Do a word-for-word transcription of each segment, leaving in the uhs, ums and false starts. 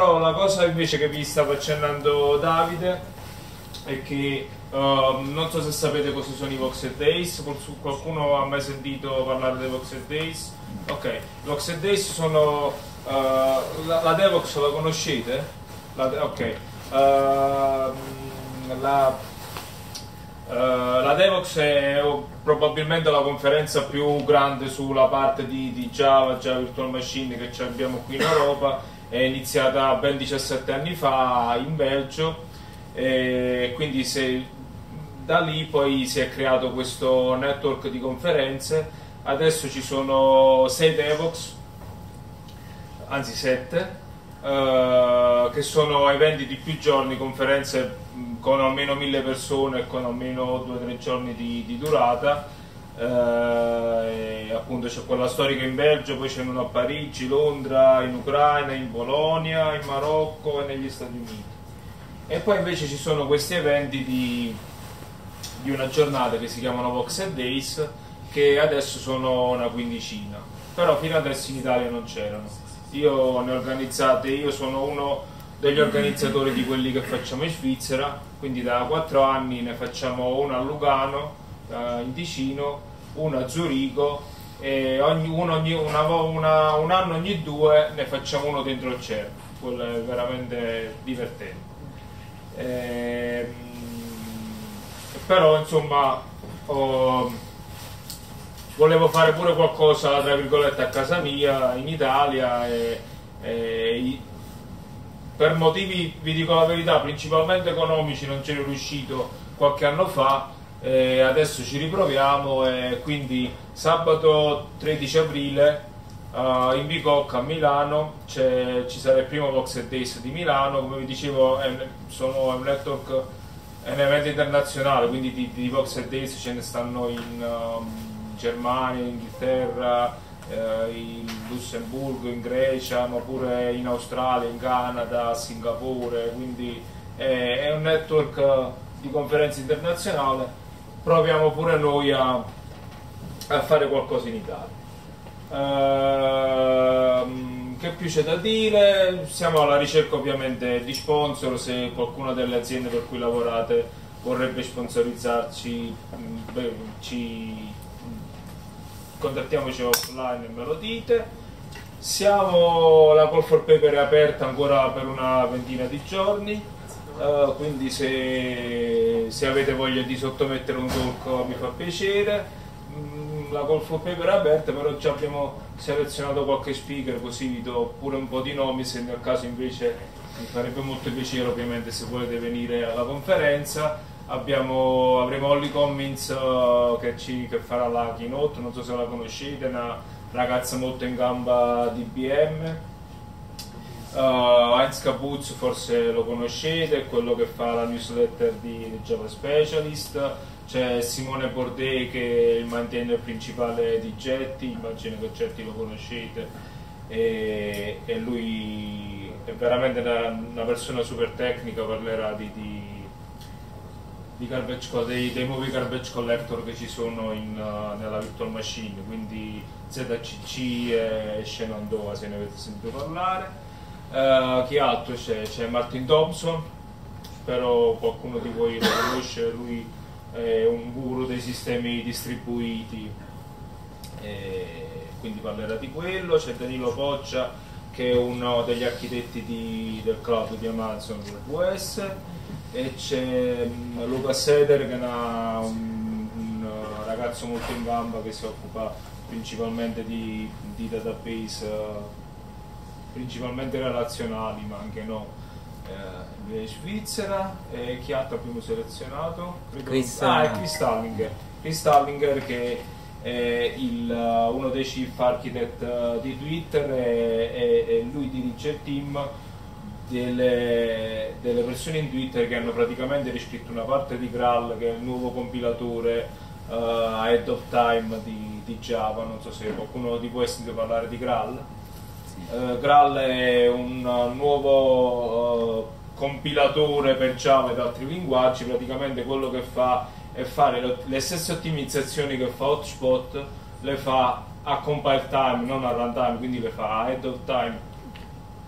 però la cosa invece che vi stava accennando Davide è che uh, non so se sapete cosa sono i Voxel Days. Qualcuno ha mai sentito parlare dei Voxel Days? Ok, i Voxel Days sono uh, la, la Devoxx la conoscete? La, ok, uh, la, uh, la Devoxx è probabilmente la conferenza più grande sulla parte di, di Java, Java Virtual Machine che abbiamo qui in Europa. È iniziata ben diciassette anni fa in Belgio, e quindi se, da lì poi si è creato questo network di conferenze. Adesso ci sono sei Devoxx, anzi sette, eh, che sono eventi di più giorni, conferenze con almeno mille persone e con almeno due o tre giorni di, di durata. Eh, e appunto c'è quella storica in Belgio, poi c'è uno a Parigi, Londra, in Ucraina, in Polonia, in Marocco e negli Stati Uniti. E poi invece ci sono questi eventi di, di una giornata che si chiamano Voxel Days, che adesso sono una quindicina, però fino adesso in Italia non c'erano. Io ne ho organizzate, io sono uno degli organizzatori di quelli che facciamo in Svizzera, quindi da quattro anni ne facciamo una a Lugano, uh, in Ticino, una a Zurigo, e ogni, uno, ogni, una, una, un anno ogni due ne facciamo uno dentro il C E R. Quello è veramente divertente. E, però insomma ho, volevo fare pure qualcosa tra virgolette a casa mia in Italia e, e per motivi, vi dico la verità, principalmente economici non c'ero riuscito qualche anno fa, e adesso ci riproviamo. E quindi sabato tredici aprile uh, in Bicocca a Milano ci sarà il primo Voxel Days di Milano. Come vi dicevo è, sono un network, è un evento internazionale, quindi di, di Voxel Days ce ne stanno in um, Germania, Inghilterra, eh, in Lussemburgo, in Grecia, ma pure in Australia, in Canada, Singapore, quindi è, è un network di conferenze internazionali. Proviamo pure noi a, a fare qualcosa in Italia. Uh, che più c'è da dire? Siamo alla ricerca ovviamente di sponsor. Se qualcuna delle aziende per cui lavorate vorrebbe sponsorizzarci, beh, ci contattiamoci offline e me lo dite. Siamo, la Call for Paper è aperta ancora per una ventina di giorni, uh, quindi se, se avete voglia di sottomettere un talk mi fa piacere. Mm, la Call for Paper è aperta, però già abbiamo selezionato qualche speaker, così vi do pure un po' di nomi, se nel caso invece mi farebbe molto piacere ovviamente se volete venire alla conferenza. Abbiamo, avremo Holly Cummins uh, che, ci, che farà la keynote, non so se la conoscete, una ragazza molto in gamba di I B M. uh, Heinz Kabutz forse lo conoscete, è quello che fa la newsletter di Java Specialist. C'è Simone Bordet che è il maintainer principale di Jetty, immagino che Jetty lo conoscete, e, e lui è veramente una, una persona super tecnica, parlerà di, di Di garbage, dei, dei nuovi garbage collector che ci sono in, uh, nella virtual machine, quindi Z C C e Shenandoah, se ne avete sentito parlare. Uh, chi altro c'è? C'è Martin Thompson, spero qualcuno di voi lo conosce, lui è un guru dei sistemi distribuiti, e quindi parlerà di quello. C'è Danilo Poccia che è uno degli architetti di, del cloud di Amazon W S, e c'è Luca Seder che è una, un, un ragazzo molto in gamba che si occupa principalmente di, di database, principalmente relazionali ma anche no, eh, in Svizzera. E chi altro abbiamo selezionato? Chris, ah, è Chris Stallinger. Chris Stallinger che è il, uno dei chief architect di Twitter, e, e, e lui dirige il team Delle, delle persone in Twitter che hanno praticamente riscritto una parte di Graal, che è il nuovo compilatore uh, ahead of time di, di Java. Non so se qualcuno di voi ha sentito parlare di Graal. Sì. Uh, Graal è un uh, nuovo uh, compilatore per Java ed altri linguaggi. Praticamente quello che fa è fare le, le stesse ottimizzazioni che fa Hotspot, le fa a compile time, non a runtime, quindi le fa ahead of time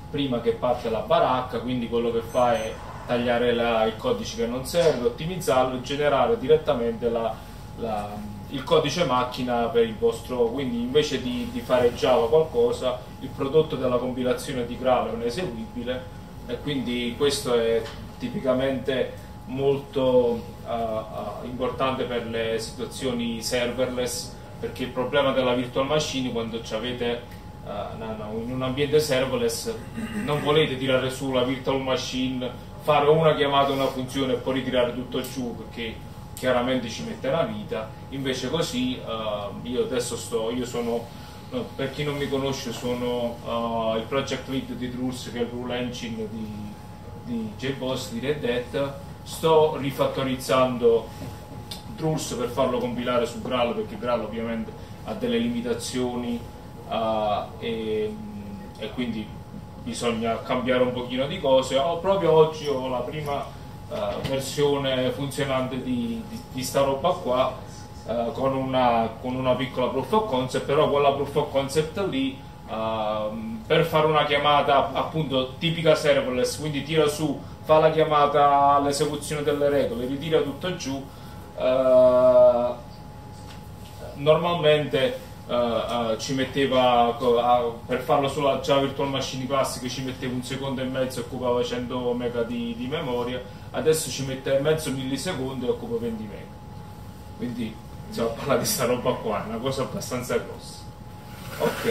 prima che parte la baracca, quindi quello che fa è tagliare la, il codice che non serve, ottimizzarlo e generare direttamente la, la, il codice macchina per il vostro, quindi invece di, di fare Java qualcosa, il prodotto della compilazione di Gralo è un eseguibile, e quindi questo è tipicamente molto uh, uh, importante per le situazioni serverless, perché il problema della virtual machine, quando avete uh, no, no, in un ambiente serverless, non volete tirare su la virtual machine, fare una chiamata, una funzione e poi ritirare tutto giù, perché chiaramente ci mette la vita. Invece così uh, io adesso sto, io sono, no, per chi non mi conosce, sono uh, il project lead di Druls, che è il rule engine di, di JBoss, di Red Hat. Sto rifattorizzando Druls per farlo compilare su Graal, perché Graal ovviamente ha delle limitazioni uh, e, e quindi bisogna cambiare un pochino di cose. Ho, proprio oggi ho la prima uh, versione funzionante di, di, di sta roba qua, uh, con, una, con una piccola proof of concept, però quella proof of concept lì uh, per fare una chiamata appunto tipica serverless, quindi tira su, fa la chiamata all'esecuzione delle regole, ritira tutto giù. Uh, normalmente uh, uh, ci metteva uh, per farlo sulla Java Virtual Machine classica ci metteva un secondo e mezzo e occupava cento mega di, di memoria, adesso ci mette mezzo millisecondo e occupa venti mega, quindi stiamo parlando di sta roba qua, è una cosa abbastanza grossa. Ok,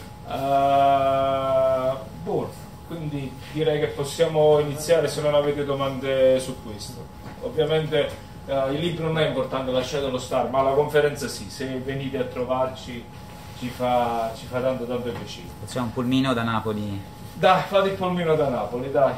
uh, buono. Quindi direi che possiamo iniziare, se non avete domande su questo. Ovviamente uh, il libro non è importante, lasciatelo stare, ma la conferenza sì, se venite a trovarci ci fa, ci fa tanto tanto piacere. Facciamo un pulmino da Napoli. Dai, fate il pulmino da Napoli, dai.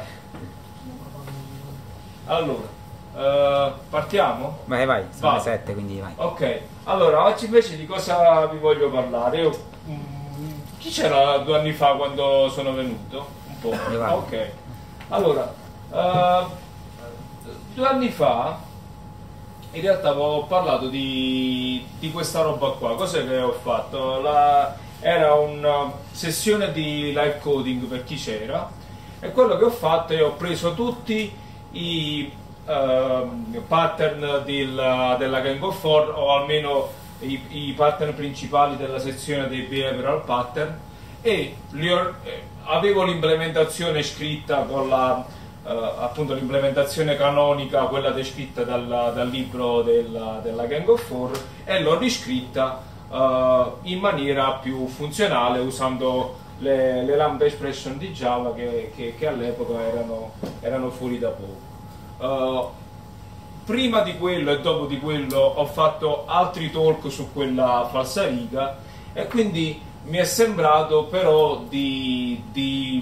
Allora, uh, partiamo? Vai, vai, sono Vado. le sette, quindi vai. Ok, allora oggi invece di cosa vi voglio parlare? Io, mm, chi c'era due anni fa quando sono venuto? Un po'. Ok, allora uh, due anni fa in realtà avevo parlato di, di questa roba qua. Cos'è che ho fatto? La, era una sessione di live coding per chi c'era, e quello che ho fatto è ho preso tutti i uh, pattern del, della Gang of Four, o almeno i, i pattern principali della sezione dei behavioral pattern, e li ho, eh, avevo l'implementazione scritta con la uh, appunto l'implementazione canonica, quella descritta dal, dal libro della, della Gang of Four, e l'ho riscritta uh, in maniera più funzionale usando le, le lambda expression di Java che, che, che all'epoca erano, erano fuori da poco. Uh, prima di quello e dopo di quello ho fatto altri talk su quella falsariga, e quindi mi è sembrato però di, di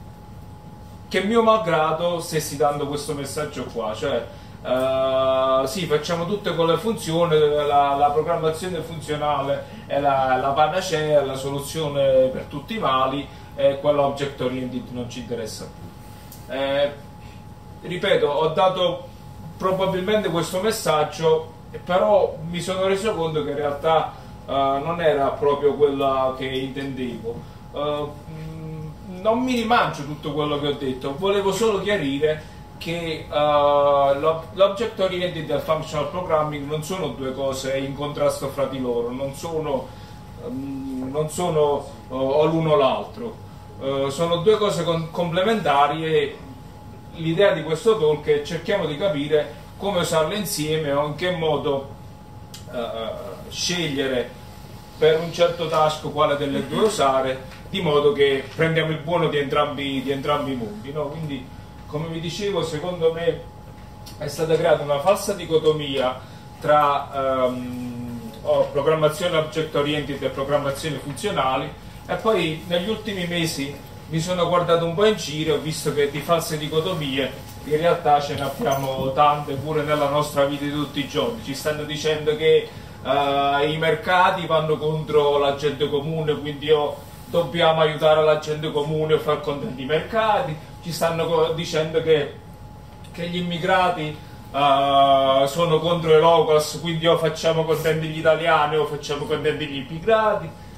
che mio malgrado stessi dando questo messaggio qua, cioè uh, sì, facciamo tutte con le funzioni, la, la programmazione funzionale è la, la panacea, la soluzione per tutti i mali, e quella object oriented non ci interessa più. Eh, ripeto, ho dato probabilmente questo messaggio, però mi sono reso conto che in realtà Uh, non era proprio quella che intendevo. Uh, mh, non mi rimangio tutto quello che ho detto, volevo solo chiarire che uh, l'object oriented e il functional programming non sono due cose in contrasto fra di loro, non sono, um, non sono uh, o l'uno o l'altro, uh, sono due cose complementari, e l'idea di questo talk è cerchiamo di capire come usarle insieme o in che modo uh, scegliere per un certo task quale delle due usare, di modo che prendiamo il buono di entrambi, di entrambi i mondi, no? Quindi, come vi dicevo, secondo me è stata creata una falsa dicotomia tra um, oh, programmazione object oriented e programmazione funzionali, e poi negli ultimi mesi mi sono guardato un po' in giro e ho visto che di false dicotomie in realtà ce ne abbiamo tante pure nella nostra vita di tutti i giorni. Ci stanno dicendo che Uh, i mercati vanno contro la gente comune, quindi oh, dobbiamo aiutare la gente comune a far contenti i mercati. Ci stanno dicendo che, che gli immigrati uh, sono contro i locals, quindi o oh, facciamo contenti gli italiani o oh, facciamo contenti gli immigrati.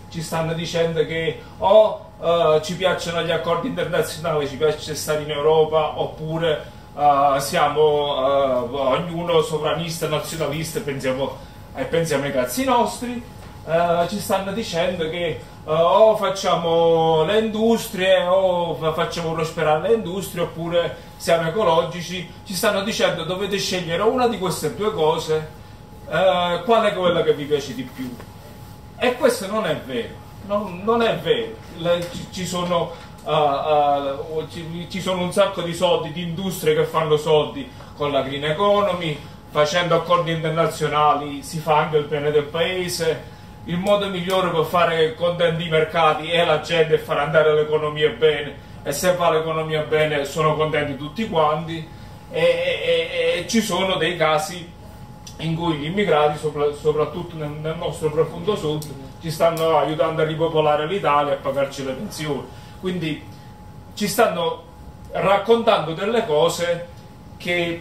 ci stanno dicendo che o uh, ci piacciono gli accordi internazionali, ci piace stare in Europa, oppure uh, siamo uh, ognuno sovranista, nazionalista e pensiamo, eh, pensiamo ai cazzi nostri. Uh, ci stanno dicendo che uh, o facciamo le industrie o facciamo prosperare le industrie, oppure siamo ecologici. Ci stanno dicendo dovete scegliere una di queste due cose, uh, qual è quella che vi piace di più. E questo non è vero, non, non è vero. Le, ci, ci, sono, uh, uh, ci, ci sono un sacco di soldi, di industrie che fanno soldi con la green economy, facendo accordi internazionali si fa anche il bene del paese. Il modo migliore per fare contenti i mercati è la gente e far andare l'economia bene, e se va l'economia bene sono contenti tutti quanti. E, e, e ci sono dei casi in cui gli immigrati, sopra, soprattutto nel, nel nostro profondo sud, ci stanno aiutando a ripopolare l'Italia e a pagarci le pensioni. Quindi ci stanno raccontando delle cose che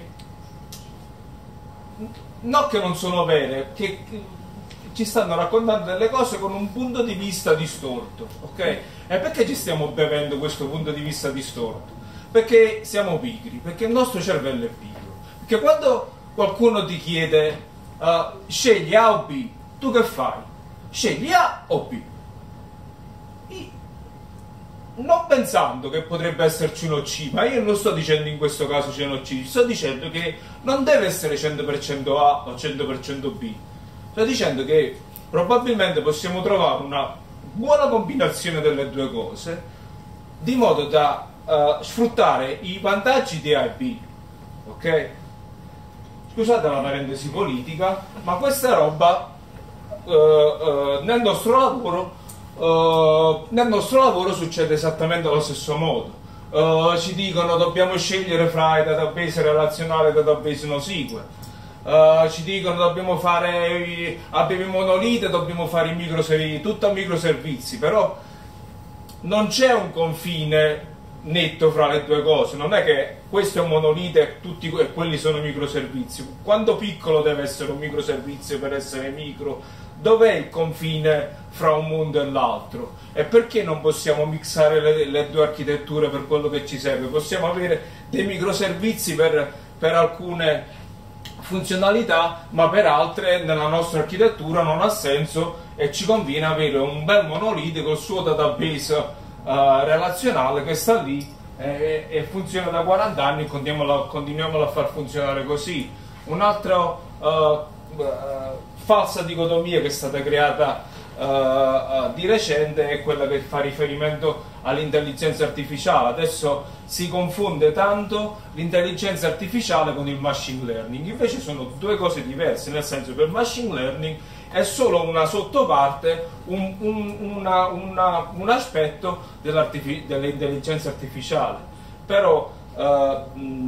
non che non sono vere, che, che ci stanno raccontando delle cose con un punto di vista distorto, ok? E perché ci stiamo bevendo questo punto di vista distorto? Perché siamo pigri, perché il nostro cervello è pigro. Perché quando qualcuno ti chiede uh, scegli A o B, tu che fai? Scegli A o B? I, non pensando che potrebbe esserci uno C, ma io non sto dicendo in questo caso c'è uno C, sto dicendo che non deve essere cento per cento A o cento per cento B. Sto dicendo che probabilmente possiamo trovare una buona combinazione delle due cose, di modo da uh, sfruttare i vantaggi di A e B, ok? Scusate la parentesi politica, ma questa roba uh, uh, nel nostro lavoro uh, nel nostro lavoro succede esattamente allo stesso modo. Uh, ci dicono dobbiamo scegliere fra i database relazionali e database NoSQL. Uh, ci dicono dobbiamo fare abbiamo i monoliti, dobbiamo fare i microservizi, tutto a microservizi, però non c'è un confine netto fra le due cose. Non è che questo è un monolite e tutti e quelli sono microservizi. Quanto piccolo deve essere un microservizio per essere micro? Dov'è il confine fra un mondo e l'altro? E perché non possiamo mixare le, le due architetture per quello che ci serve? Possiamo avere dei microservizi per, per alcune funzionalità, ma per altre nella nostra architettura non ha senso e ci conviene avere un bel monolite col suo database Uh, relazionale che sta lì e, e funziona da quaranta anni e continuiamo, continuiamo a far funzionare così. Un'altra uh, uh, falsa dicotomia che è stata creata uh, uh, di recente è quella che fa riferimento all'intelligenza artificiale. Adesso si confonde tanto l'intelligenza artificiale con il machine learning, invece sono due cose diverse, nel senso che il machine learning è solo una sottoparte, un, un, una, una, un aspetto dell'intelligenza artificiale. Però eh,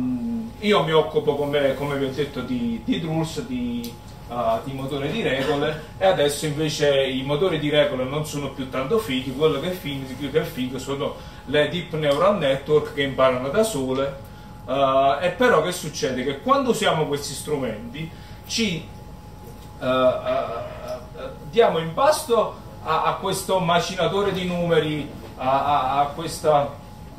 io mi occupo, come, come vi ho detto, di, di rules, di, uh, di motori di regole, e adesso invece i motori di regole non sono più tanto fighi. Quello che è figo, che è figo sono le deep neural network che imparano da sole. Uh, e però che succede? Che quando usiamo questi strumenti ci Uh, uh, uh, diamo in pasto a, a questo macinatore di numeri, a, a, a questo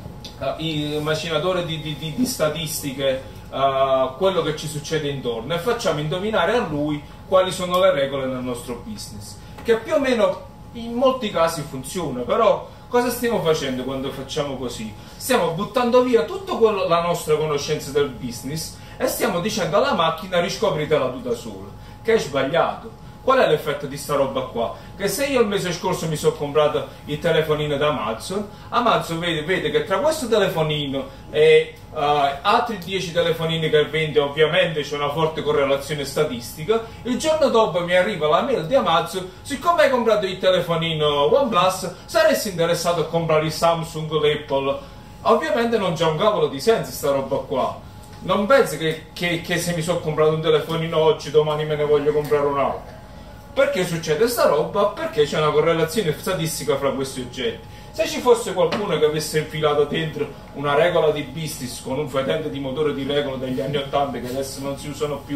uh, macinatore di, di, di, di statistiche, uh, quello che ci succede intorno, e facciamo indovinare a lui quali sono le regole del nostro business, che più o meno in molti casi funziona. Però cosa stiamo facendo quando facciamo così? Stiamo buttando via tutta la nostra conoscenza del business e stiamo dicendo alla macchina riscopritela tu da sola, che è sbagliato. Qual è l'effetto di sta roba qua? Che se io il mese scorso mi sono comprato il telefonino da Amazon, Amazon vede, vede che tra questo telefonino e uh, altri dieci telefonini che vende, ovviamente c'è una forte correlazione statistica. Il giorno dopo mi arriva la mail di Amazon: siccome hai comprato il telefonino OnePlus, saresti interessato a comprare il Samsung, l'Apple. Ovviamente non c'è un cavolo di senso sta roba qua. Non pensi che, che, che se mi sono comprato un telefonino oggi, domani me ne voglio comprare un altro. Perché succede sta roba? Perché c'è una correlazione statistica fra questi oggetti. Se ci fosse qualcuno che avesse infilato dentro una regola di business con un fetente di motore di regole degli anni ottanta, che adesso non si usano più,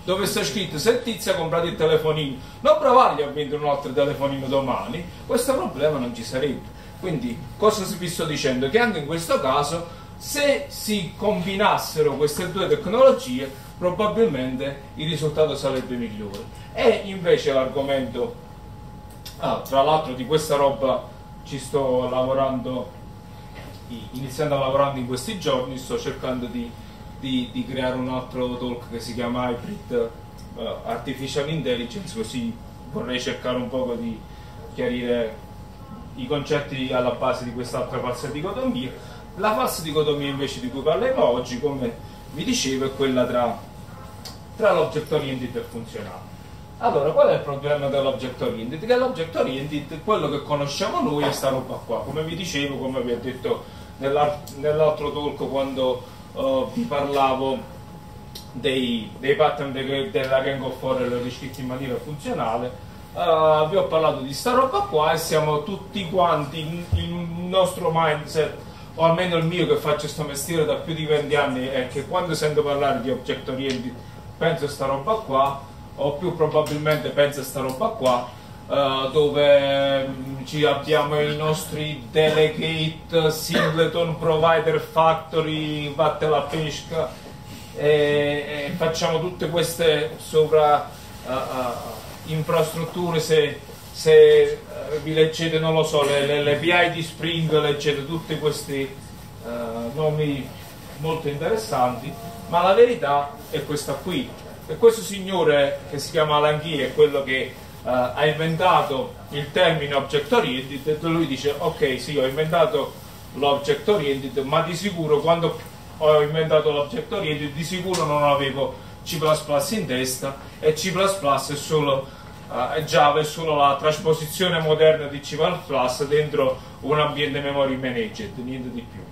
dove sta scritto se Tizia ha comprato il telefonino, non provargli a vendere un altro telefonino domani, questo problema non ci sarebbe. Quindi cosa vi sto dicendo? Che anche in questo caso, se si combinassero queste due tecnologie, probabilmente il risultato sarebbe migliore. E invece l'argomento, ah, tra l'altro di questa roba ci sto lavorando, iniziando a lavorare in questi giorni, sto cercando di, di, di creare un altro talk che si chiama Hybrid uh, Artificial Intelligence, così vorrei cercare un po' di chiarire i concetti alla base di quest'altra falsa dicotomia. La falsa dicotomia invece di cui parleremo oggi, come vi dicevo, è quella tra, tra l'object oriented e il funzionale. Allora, qual è il problema dell'object oriented? Che l'object oriented, quello che conosciamo noi, è sta roba qua. Come vi dicevo, come vi ho detto nell'altro talk quando uh, vi parlavo dei, dei pattern de, della Gang of Four riscritti in maniera funzionale, uh, vi ho parlato di sta roba qua e siamo tutti quanti, il nostro mindset, o almeno il mio che faccio questo mestiere da più di venti anni, è che quando sento parlare di object oriented penso a sta roba qua, o più probabilmente penso a sta roba qua, uh, dove um, ci abbiamo i nostri delegate, singleton, provider, factory, vatte la pesca, e, e facciamo tutte queste sopra uh, uh, infrastrutture. Se, se uh, vi leggete, non lo so, le, le, le P I di Spring, leggete tutti questi uh, nomi molto interessanti, ma la verità è questa qui. E questo signore che si chiama Alan Key è quello che uh, ha inventato il termine object oriented, e lui dice ok, sì, ho inventato l'object oriented, ma di sicuro quando ho inventato l'object oriented di sicuro non avevo C plus plus in testa, e C plus plus è solo uh, Java è solo la trasposizione moderna di C plus plus dentro un ambiente memory managed, niente di più.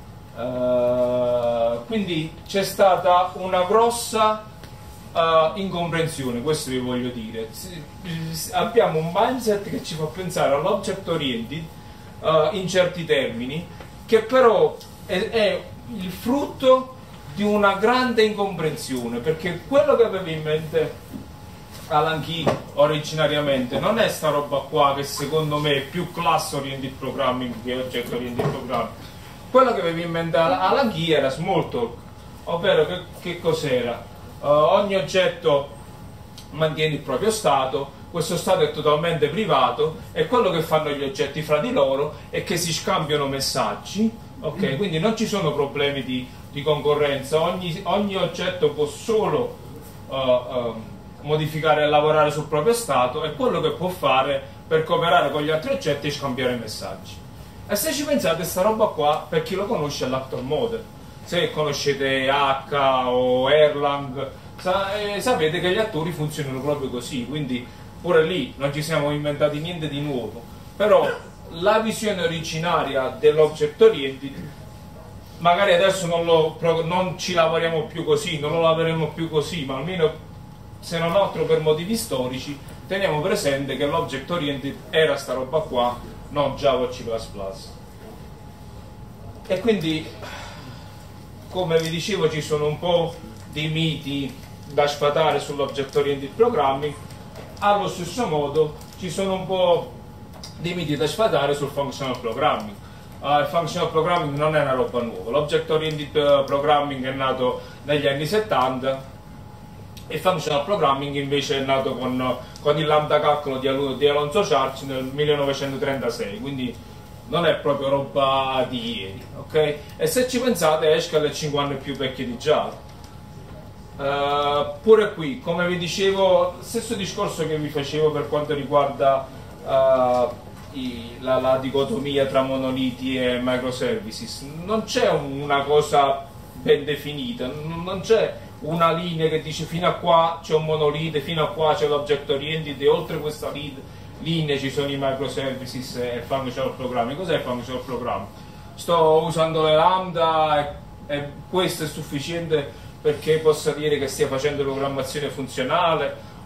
Uh, quindi c'è stata una grossa Uh, incomprensione, questo vi voglio dire. Abbiamo un mindset che ci fa pensare all'object oriented uh, in certi termini, che però è, è il frutto di una grande incomprensione, perché quello che aveva in mente Alan Key originariamente non è sta roba qua, che secondo me è più class oriented programming che object oriented programming. Quello che aveva in mente Alan Key era Smalltalk, ovvero che, che cos'era? Uh, ogni oggetto mantiene il proprio stato, questo stato è totalmente privato, e quello che fanno gli oggetti fra di loro è che si scambiano messaggi, ok? Quindi non ci sono problemi di, di concorrenza, ogni, ogni oggetto può solo uh, uh, modificare e lavorare sul proprio stato, e quello che può fare per cooperare con gli altri oggetti è scambiare messaggi. E se ci pensate, sta roba qua, per chi lo conosce, è l'actor model. Se conoscete H o Erlang, sa, eh, sapete che gli attori funzionano proprio così, quindi pure lì non ci siamo inventati niente di nuovo. Però la visione originaria dell'object oriented, magari adesso non, lo, non ci lavoriamo più così, non lo lavoreremo più così, ma almeno, se non altro per motivi storici, teniamo presente che l'object oriented era sta roba qua, non Java o C plus plus. E quindi, come vi dicevo, ci sono un po' di miti da sfatare sull'object oriented programming, allo stesso modo ci sono un po' di miti da sfatare sul functional programming. Uh, il functional programming non è una roba nuova, l'object oriented programming è nato negli anni settanta, e il functional programming invece è nato con, con il lambda calcolo di, di Alonzo Charch nel millenovecentotrentasei, quindi non è proprio roba di ieri, ok? E se ci pensate, Haskell è cinque anni più vecchio di Java. Uh, pure qui, come vi dicevo, stesso discorso che vi facevo per quanto riguarda uh, i, la, la dicotomia tra monoliti e microservices. Non c'è una cosa ben definita, non c'è una linea che dice fino a qua c'è un monolite, fino a qua c'è l'object oriented, e oltre questa linea ci sono i microservices e il functional programming. Cos'è il functional programming? Sto usando le lambda e, e questo è sufficiente perché possa dire che stia facendo programmazione funzionale,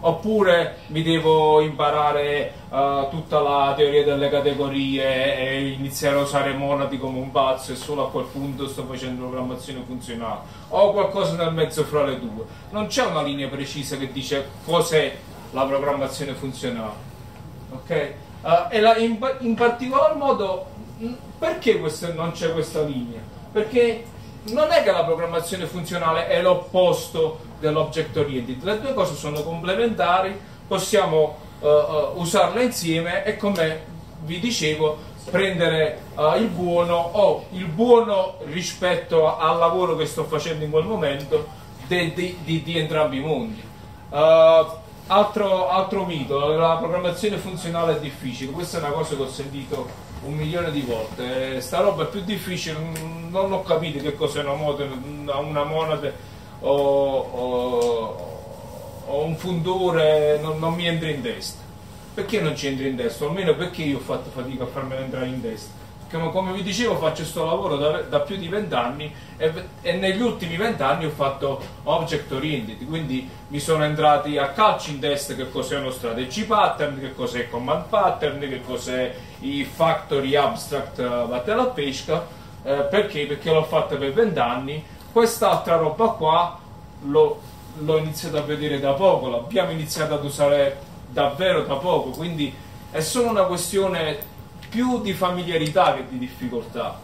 oppure mi devo imparare uh, tutta la teoria delle categorie e iniziare a usare monadi come un pazzo e solo a quel punto sto facendo programmazione funzionale, o qualcosa nel mezzo fra le due. Non c'è una linea precisa che dice cos'è la programmazione funzionale, ok? Uh, e la, in, in particolar modo, perché questo, non c'è questa linea? Perché non è che la programmazione funzionale è l'opposto dell'object oriented, le due cose sono complementari, possiamo uh, uh, usarle insieme e, come vi dicevo, prendere uh, il buono o il buono rispetto al lavoro che sto facendo in quel momento di, di, di, di entrambi i mondi. Uh, altro, altro mito, la programmazione funzionale è difficile, questa è una cosa che ho sentito un milione di volte. Sta roba è più difficile, non ho capito che cos'è una monade, una monade o, o, o un fundore, non, non mi entra in testa. Perché non ci entra in testa? O almeno perché io ho fatto fatica a farmelo entrare in testa? Perché, come vi dicevo, faccio questo lavoro da, da più di vent'anni e, e negli ultimi vent'anni ho fatto object oriented, quindi mi sono entrati a calci in testa che cos'è uno strategy pattern, che cos'è command pattern, che cos'è i factory abstract uh, battle a pesca. Eh, perché? Perché l'ho fatta per vent'anni. Quest'altra roba qua l'ho iniziato a vedere da poco, l'abbiamo iniziato ad usare davvero da poco, quindi è solo una questione più di familiarità che di difficoltà.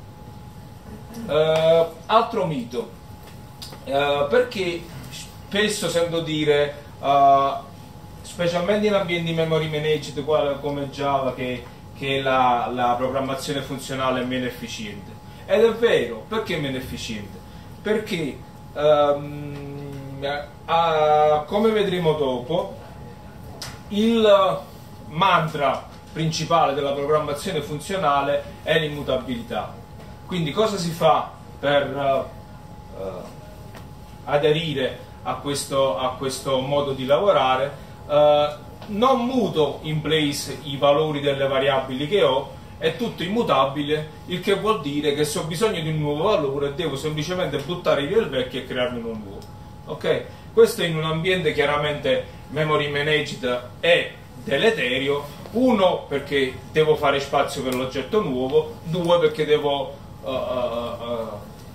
Uh, altro mito, uh, perché spesso sento dire, uh, specialmente in ambienti memory managed come Java, che, che la, la programmazione funzionale è meno efficiente. Ed è vero, perché è meno efficiente? Perché um, uh, come vedremo dopo, il mantra principale della programmazione funzionale è l'immutabilità. Quindi cosa si fa per uh, uh, aderire a questo, a questo modo di lavorare? Uh, non muto in place i valori delle variabili che ho, è tutto immutabile, il che vuol dire che se ho bisogno di un nuovo valore devo semplicemente buttare via il vecchio e crearne uno nuovo. Ok? Questo in un ambiente chiaramente memory managed è deleterio. Uno, perché devo fare spazio per l'oggetto nuovo; due, perché devo uh, uh, uh,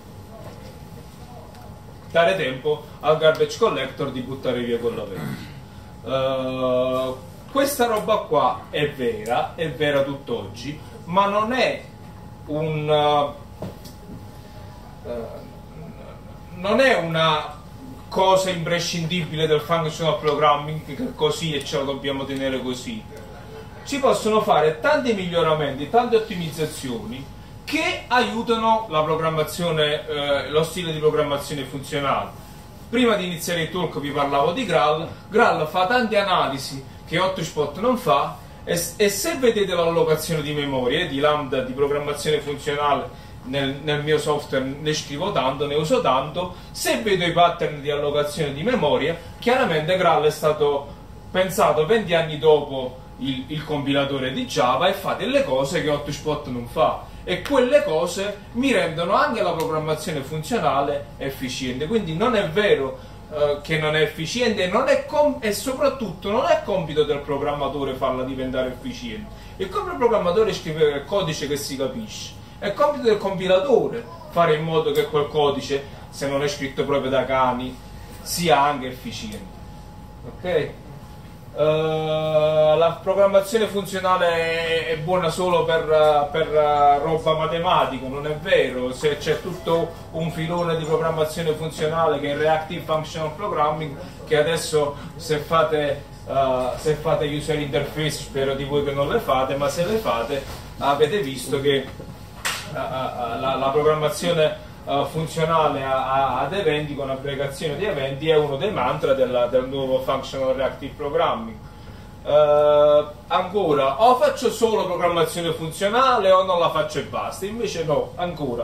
dare tempo al garbage collector di buttare via quello vecchio. Uh, questa roba qua è vera, è vera tutt'oggi, ma non è un uh, uh, non è una cosa imprescindibile del functional programming, che così e ce la dobbiamo tenere così. Si possono fare tanti miglioramenti, tante ottimizzazioni che aiutano la programmazione, eh, lo stile di programmazione funzionale. Prima di iniziare il talk vi parlavo di Graal. Graal fa tante analisi che Hotspot non fa, e, e se vedete l'allocazione di memoria e di lambda di programmazione funzionale nel, nel mio software, ne scrivo tanto, ne uso tanto. Se vedo i pattern di allocazione di memoria, chiaramente Graal è stato pensato venti anni dopo Il, il compilatore di Java e fa delle cose che Hotspot non fa, e quelle cose mi rendono anche la programmazione funzionale efficiente. Quindi non è vero uh, che non è efficiente, non è e soprattutto non è compito del programmatore farla diventare efficiente. Il programmatore scrive il codice che si capisce, è compito del compilatore fare in modo che quel codice, se non è scritto proprio da cani, sia anche efficiente. Ok? Uh, la programmazione funzionale è buona solo per, uh, per uh, roba matematica, non è vero. Se c'è tutto un filone di programmazione funzionale che è Reactive Functional Programming, che adesso se fate, uh, se fate user interface, spero di voi che non le fate, ma se le fate avete visto che uh, uh, la, la programmazione Uh, funzionale a, a, ad eventi, con aggregazione di eventi, è uno dei mantra della, del nuovo Functional Reactive Programming. Uh, ancora, o faccio solo programmazione funzionale o non la faccio e basta. Invece no, ancora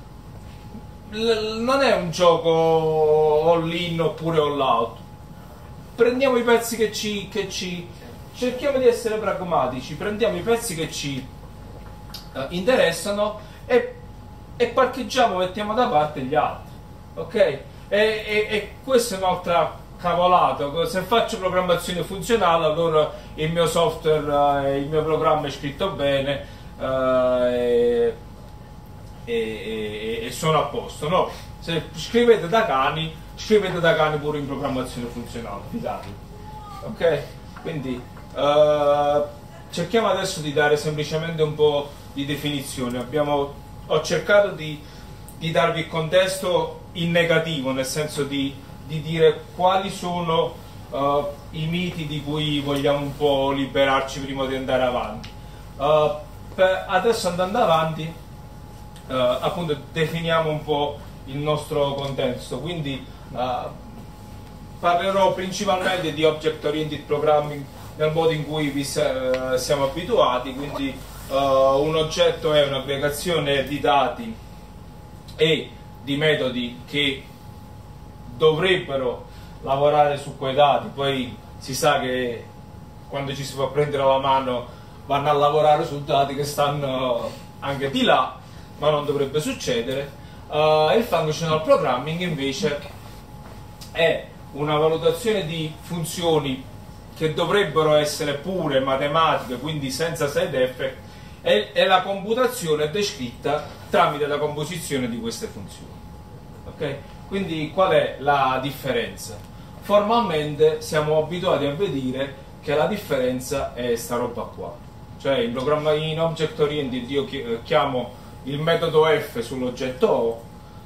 L non è un gioco all-in oppure all-out. Prendiamo i pezzi che ci, che ci cerchiamo di essere pragmatici, prendiamo i pezzi che ci uh, interessano e e parcheggiamo, mettiamo da parte gli altri, ok? E, e, e questa è un'altra cavolato, se faccio programmazione funzionale allora il mio software, eh, il mio programma è scritto bene eh, e, e, e sono a posto. No, se scrivete da cani, scrivete da cani pure in programmazione funzionale, fidatevi. Ok? Quindi eh, cerchiamo adesso di dare semplicemente un po' di definizione. Abbiamo, ho cercato di, di darvi il contesto in negativo, nel senso di, di dire quali sono uh, i miti di cui vogliamo un po' liberarci prima di andare avanti. Uh, per adesso andando avanti, uh, appunto definiamo un po' il nostro contesto, quindi uh, parlerò principalmente di Object Oriented Programming nel modo in cui vi uh, siamo abituati, quindi uh, un oggetto è un'aggregazione di dati e di metodi che dovrebbero lavorare su quei dati. Poi si sa che quando ci si fa prendere la mano vanno a lavorare su dati che stanno anche di là, ma non dovrebbe succedere. Uh, il functional programming invece è una valutazione di funzioni che dovrebbero essere pure matematiche, quindi senza side effect, e, e la computazione è descritta tramite la composizione di queste funzioni. Okay? Quindi qual è la differenza? Formalmente siamo abituati a vedere che la differenza è sta roba qua, cioè in programma in Object Oriented io chiamo il metodo F sull'oggetto O,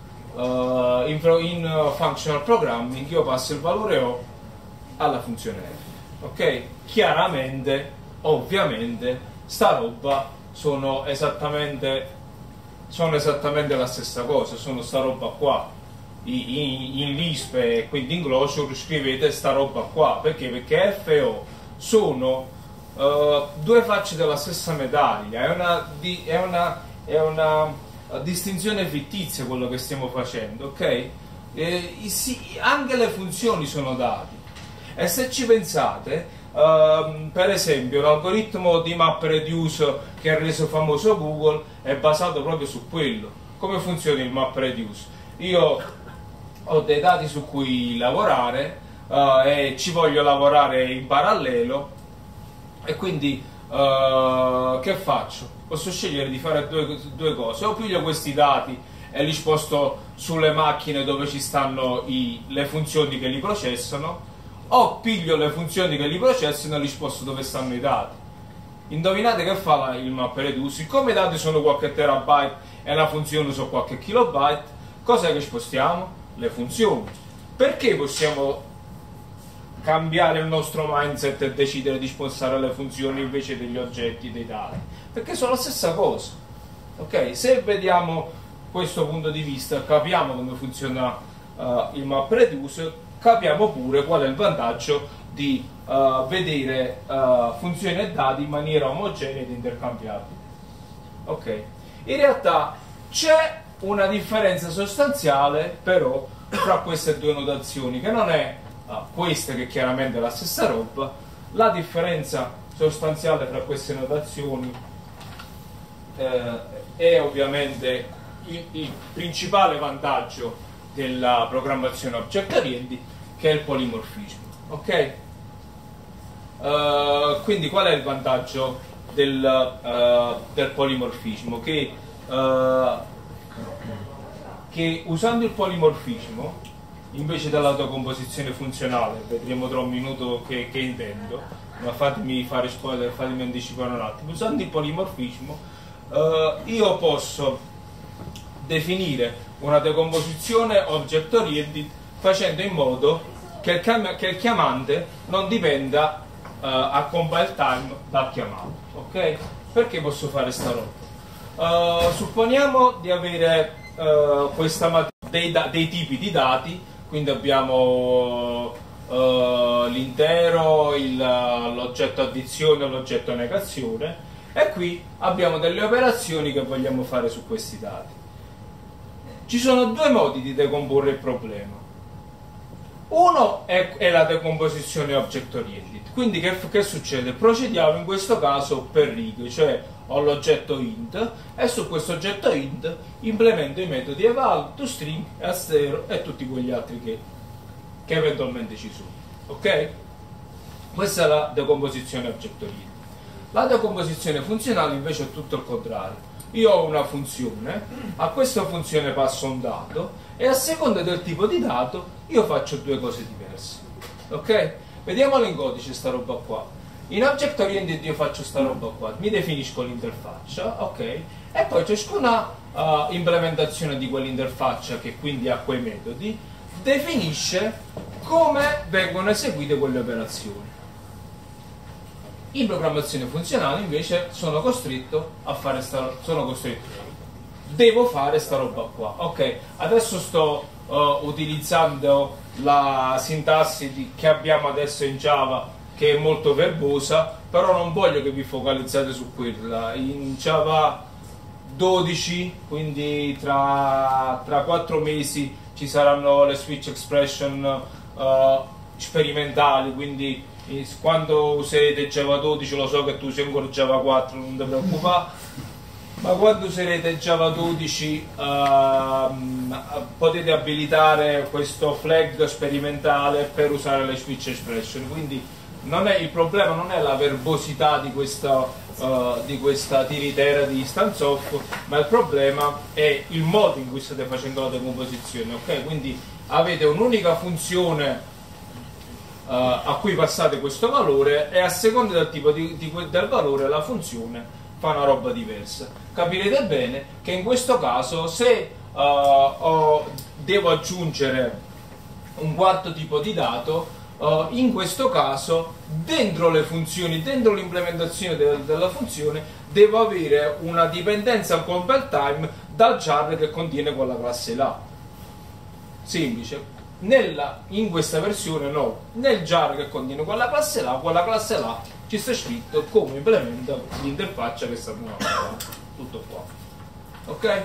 uh, in, in Functional Programming io passo il valore O alla funzione F. Ok? Chiaramente, ovviamente, sta roba sono esattamente, sono esattamente la stessa cosa, sono sta roba qua. In, in Lisp e quindi in Clojure scrivete sta roba qua, perché? Perché F e O sono uh, due facce della stessa medaglia, è una, di, è una, è una distinzione fittizia quello che stiamo facendo, ok? Eh, sì, anche le funzioni sono dati, e se ci pensate, uh, per esempio l'algoritmo di MapReduce che ha reso famoso Google è basato proprio su quello. Come funziona il MapReduce? Io ho dei dati su cui lavorare uh, e ci voglio lavorare in parallelo, e quindi uh, che faccio? Posso scegliere di fare due, due cose: o piglio questi dati e li sposto sulle macchine dove ci stanno i, le funzioni che li processano, o piglio le funzioni che li processano e li sposto dove stanno i dati. Indovinate che fa la, il MapReduce? Siccome i dati sono qualche terabyte e la funzione su qualche kilobyte, cos'è che spostiamo? Le funzioni. Perché possiamo cambiare il nostro mindset e decidere di spostare le funzioni invece degli oggetti, dei dati? Perché sono la stessa cosa. Ok? Se vediamo questo punto di vista, capiamo come funziona uh, il MapReduce, capiamo pure qual è il vantaggio di uh, vedere uh, funzioni e dati in maniera omogenea ed intercambiabile. Ok? In realtà c'è una differenza sostanziale però fra queste due notazioni, che non è uh, questa, che chiaramente è la stessa roba. La differenza sostanziale fra queste notazioni eh, è ovviamente il, il principale vantaggio della programmazione object oriented, che è il polimorfismo. Ok? Uh, quindi qual è il vantaggio del, uh, del polimorfismo? Che uh, che usando il polimorfismo invece dell'autocomposizione funzionale, vedremo tra un minuto che, che intendo, ma fatemi fare spoiler, fatemi anticipare un attimo. Usando il polimorfismo eh, io posso definire una decomposizione object oriented facendo in modo che il, che il chiamante non dipenda eh, a compile time dal chiamato. Ok? Perché posso fare sta roba? Uh, supponiamo di avere uh, questa dei, dei tipi di dati, quindi abbiamo uh, l'intero, l'oggetto addizione e l'oggetto negazione, e qui abbiamo delle operazioni che vogliamo fare su questi dati. Ci sono due modi di decomporre il problema. Uno è, è la decomposizione object oriented, quindi che, che succede? Procediamo in questo caso per righe, cioè ho l'oggetto int e su questo oggetto int implemento i metodi eval, toString, add zero e tutti quegli altri che, che eventualmente ci sono. Ok? Questa è la decomposizione object-oriented. La decomposizione funzionale invece è tutto il contrario. Io ho una funzione, a questa funzione passo un dato e a seconda del tipo di dato io faccio due cose diverse. Ok? Vediamolo in codice sta roba qua. In object-oriented io faccio sta roba qua, mi definisco l'interfaccia, ok? E poi ciascuna uh, implementazione di quell'interfaccia, che quindi ha quei metodi, definisce come vengono eseguite quelle operazioni. In programmazione funzionale invece sono costretto a fare sta, sono costretto devo fare sta roba qua. Ok, adesso sto uh, utilizzando la sintassi di, che abbiamo adesso in Java, che è molto verbosa, però non voglio che vi focalizzate su quella. In Java dodici, quindi tra, tra quattro mesi ci saranno le switch expression uh, sperimentali, quindi quando userete Java dodici, lo so che tu sei ancora Java quattro, non ti preoccupare, ma quando userete Java dodici uh, potete abilitare questo flag sperimentale per usare le switch expression, quindi non è, il problema non è la verbosità di questa, uh, di questa tiritera di instance off, ma il problema è il modo in cui state facendo la decomposizione. Ok, quindi avete un'unica funzione Uh, a cui passate questo valore e a seconda del tipo di, di, del valore la funzione fa una roba diversa. Capirete bene che in questo caso se uh, ho, devo aggiungere un quarto tipo di dato, uh, in questo caso dentro le funzioni, dentro l'implementazione de, della funzione devo avere una dipendenza un compile time dal jar che contiene quella classe là. Semplice. Nella, in questa versione no, nel jar che contiene quella classe là, quella classe là ci sta scritto come implementa l'interfaccia che sta nuova. Tutto qua. Ok?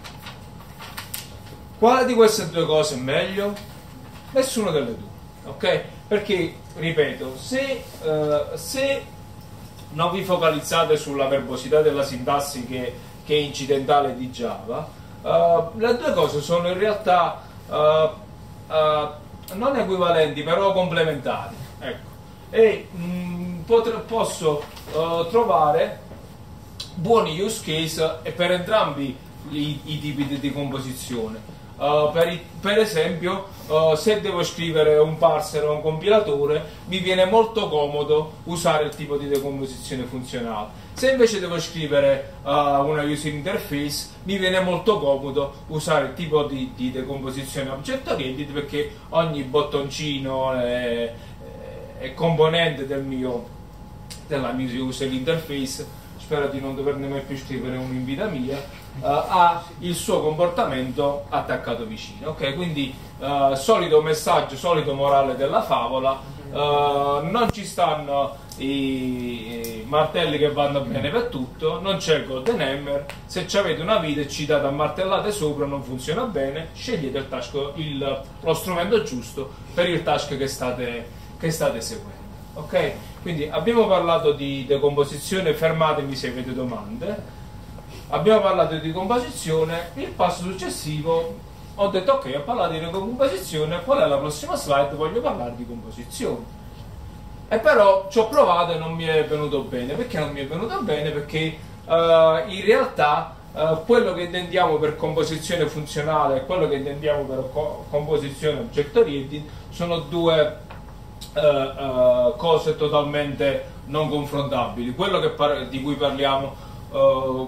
Quale di queste due cose è meglio? Nessuna delle due. Ok? Perché, ripeto, se, uh, se non vi focalizzate sulla verbosità della sintassi che, che è incidentale di Java, uh, le due cose sono in realtà uh, Uh, non equivalenti, però complementari, ecco. E mh, potrò, posso uh, trovare buoni use case e per entrambi i, i tipi di decomposizione. Uh, per, per esempio, uh, se devo scrivere un parser o un compilatore, mi viene molto comodo usare il tipo di decomposizione funzionale. Se invece devo scrivere uh, una user interface, mi viene molto comodo usare il tipo di, di decomposizione object-oriented, perché ogni bottoncino è, è componente del mio, della mia user interface. Spero di non doverne mai più scrivere uno in vita mia. Uh, ha il suo comportamento attaccato vicino. Ok, quindi uh, solito messaggio, solito morale della favola. Uh, non ci stanno i, i martelli che vanno bene per tutto, non c'è il golden hammer. Se avete una vita e ci date a martellate sopra non funziona bene, scegliete il task, il, lo strumento giusto per il task che state, che state seguendo. Ok, quindi abbiamo parlato di decomposizione, fermatemi se avete domande. Abbiamo parlato di decomposizione, il passo successivo ho detto ok, ho parlato di decomposizione, qual è la prossima slide? Voglio parlare di composizione. E però ci ho provato e non mi è venuto bene. Perché non mi è venuto bene? Perché uh, in realtà uh, quello che intendiamo per composizione funzionale e quello che intendiamo per co composizione object-oriented sono due uh, uh, cose totalmente non confrontabili. Quello che di cui parliamo Uh,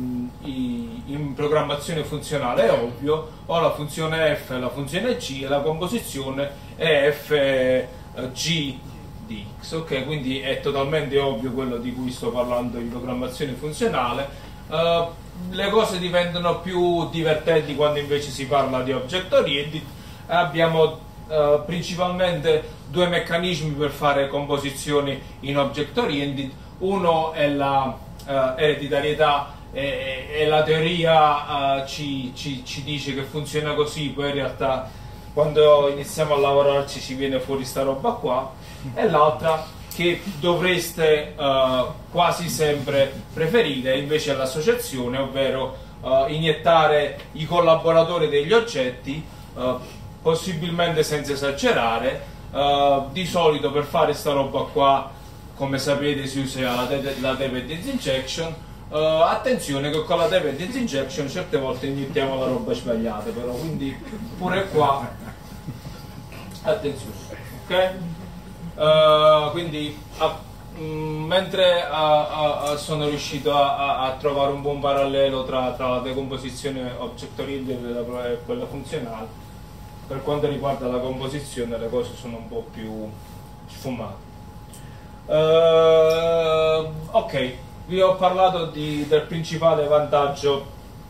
in programmazione funzionale è ovvio, ho la funzione f e la funzione g e la composizione è fg di x. Ok, quindi è totalmente ovvio quello di cui sto parlando in programmazione funzionale. Uh, le cose diventano più divertenti quando invece si parla di object oriented. Abbiamo uh, principalmente due meccanismi per fare composizioni in object oriented. Uno è la Uh, ereditarietà e, e la teoria uh, ci, ci, ci dice che funziona così, poi in realtà quando iniziamo a lavorarci ci viene fuori sta roba qua. E l'altra che dovreste uh, quasi sempre preferire invece è l'associazione, ovvero uh, iniettare i collaboratori degli oggetti uh, possibilmente senza esagerare. Uh, di solito per fare sta roba qua, come sapete, si usa la, la tapered injection. Uh, attenzione che con la tapered injection certe volte iniettiamo la roba sbagliata, però, quindi pure qua attenzione, ok? Uh, quindi a, mh, mentre a, a, a sono riuscito a, a trovare un buon parallelo tra, tra la decomposizione object oriented e quella funzionale, per quanto riguarda la composizione le cose sono un po' più sfumate. Uh, ok, vi ho parlato di, del principale vantaggio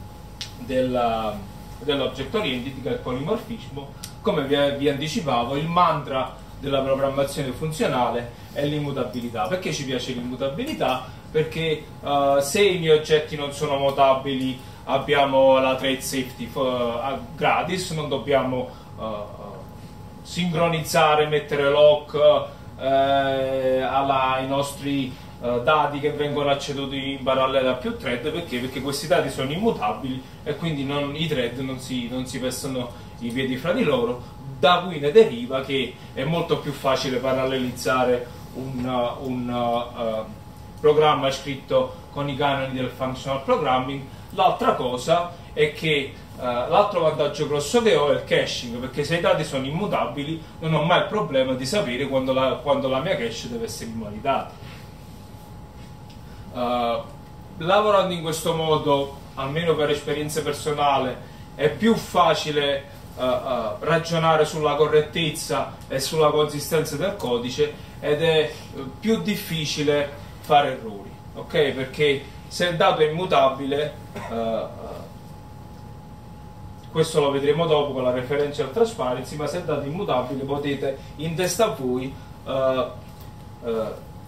dell'object oriented, che è il polimorfismo. Come vi, vi anticipavo, il mantra della programmazione funzionale è l'immutabilità. Perché ci piace l'immutabilità? Perché uh, se i miei oggetti non sono mutabili, abbiamo la thread safety uh, gratis, non dobbiamo uh, sincronizzare, mettere lock uh, alla, ai nostri uh, dati che vengono acceduti in parallelo a più thread. Perché? Perché questi dati sono immutabili e quindi non, i thread non si, non si pestano i piedi fra di loro, da cui ne deriva che è molto più facile parallelizzare un, uh, un uh, programma scritto con i canoni del functional programming. L'altra cosa è che uh, l'altro vantaggio grosso che ho è il caching, perché se i dati sono immutabili non ho mai il problema di sapere quando la, quando la mia cache deve essere invalidata. Uh, lavorando in questo modo, almeno per esperienza personale, è più facile Uh, uh, ragionare sulla correttezza e sulla consistenza del codice, ed è uh, più difficile fare errori, ok? Perché se il dato è immutabile, uh, uh, questo lo vedremo dopo con la referential transparency, ma se il dato è immutabile potete in testa a voi uh, uh,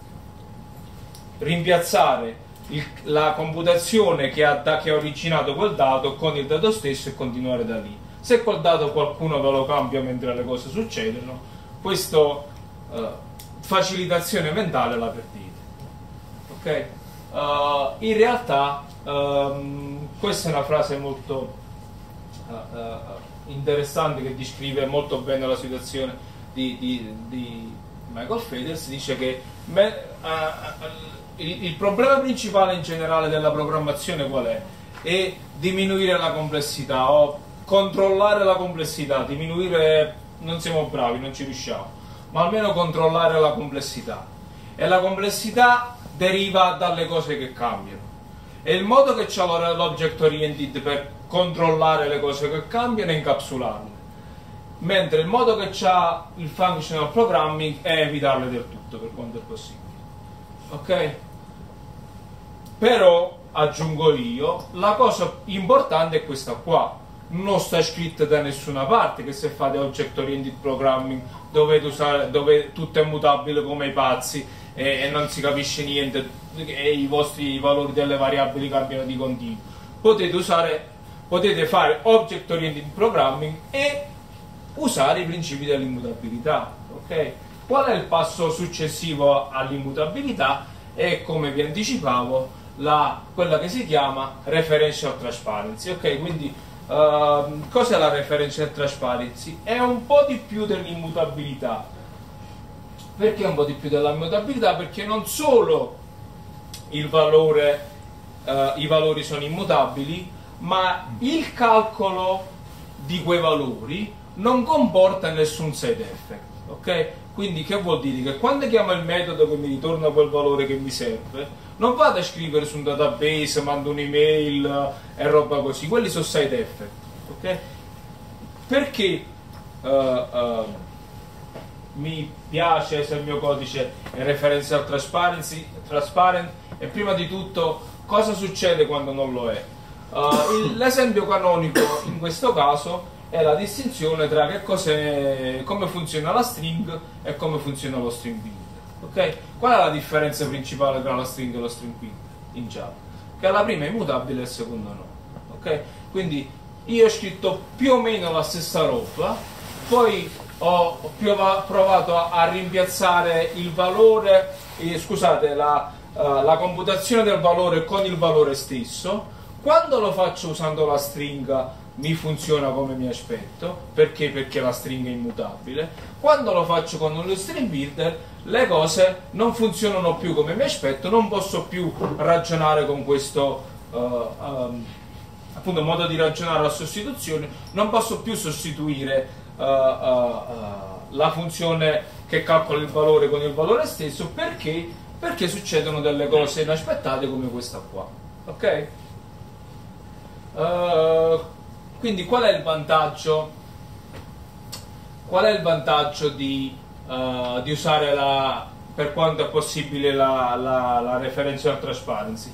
rimpiazzare il, la computazione che ha, da, che ha originato quel dato con il dato stesso e continuare da lì. Se quel dato qualcuno ve lo cambia mentre le cose succedono, questa uh, facilitazione mentale la perdete. Ok? Uh, in realtà um, questa è una frase molto uh, uh, interessante che descrive molto bene la situazione di, di, di Michael Feders. Dice che me, uh, uh, il, il problema principale in generale della programmazione qual è? È diminuire la complessità, o controllare la complessità. Diminuire non siamo bravi, non ci riusciamo, ma almeno controllare la complessità, e la complessità deriva dalle cose che cambiano, e il modo che c'ha l'object oriented per controllare le cose che cambiano è incapsularle, mentre il modo che c'ha il functional programming è evitarle del tutto per quanto è possibile. Ok? Però aggiungo io, la cosa importante è questa qua: non sta scritto da nessuna parte che se fate object oriented programming dovete usare, dove tutto è mutabile come i pazzi e, e non si capisce niente e i vostri valori delle variabili cambiano di continuo. Potete usare, potete fare object oriented programming e usare i principi dell'immutabilità. Ok? Qual è il passo successivo all'immutabilità? È, come vi anticipavo, la, quella che si chiama referential transparency. Ok? Quindi Uh, cos'è la referential transparency? È un po' di più dell'immutabilità. Perché un po' di più dell'immutabilità? Perché non solo il valore, uh, i valori sono immutabili, ma il calcolo di quei valori non comporta nessun side effect. Ok? Quindi che vuol dire? Che quando chiamo il metodo che mi ritorna quel valore che mi serve, non vado a scrivere su un database, mando un'email e roba così. Quelli sono side effect. Ok? Perché uh, uh, mi piace se il mio codice è referential transparency, transparent, e prima di tutto cosa succede quando non lo è? Uh, l'esempio canonico in questo caso è la distinzione tra che cos'è, come funziona la string e come funziona lo string builder. Okay? Qual è la differenza principale tra la string e lo string builder in Java? Che la prima è immutabile e la seconda no. Okay? Quindi io ho scritto più o meno la stessa roba, poi ho provato a, a rimpiazzare il valore, eh, scusate, la, uh, la computazione del valore con il valore stesso. Quando lo faccio usando la stringa mi funziona come mi aspetto, perché? Perché la stringa è immutabile. Quando lo faccio con lo string builder le cose non funzionano più come mi aspetto, non posso più ragionare con questo uh, um, appunto modo di ragionare a sostituzione, non posso più sostituire uh, uh, uh, la funzione che calcola il valore con il valore stesso, perché? Perché succedono delle cose inaspettate come questa qua, ok? Uh, quindi qual è il vantaggio qual è il vantaggio di, uh, di usare la, per quanto è possibile la, la, la referential transparency?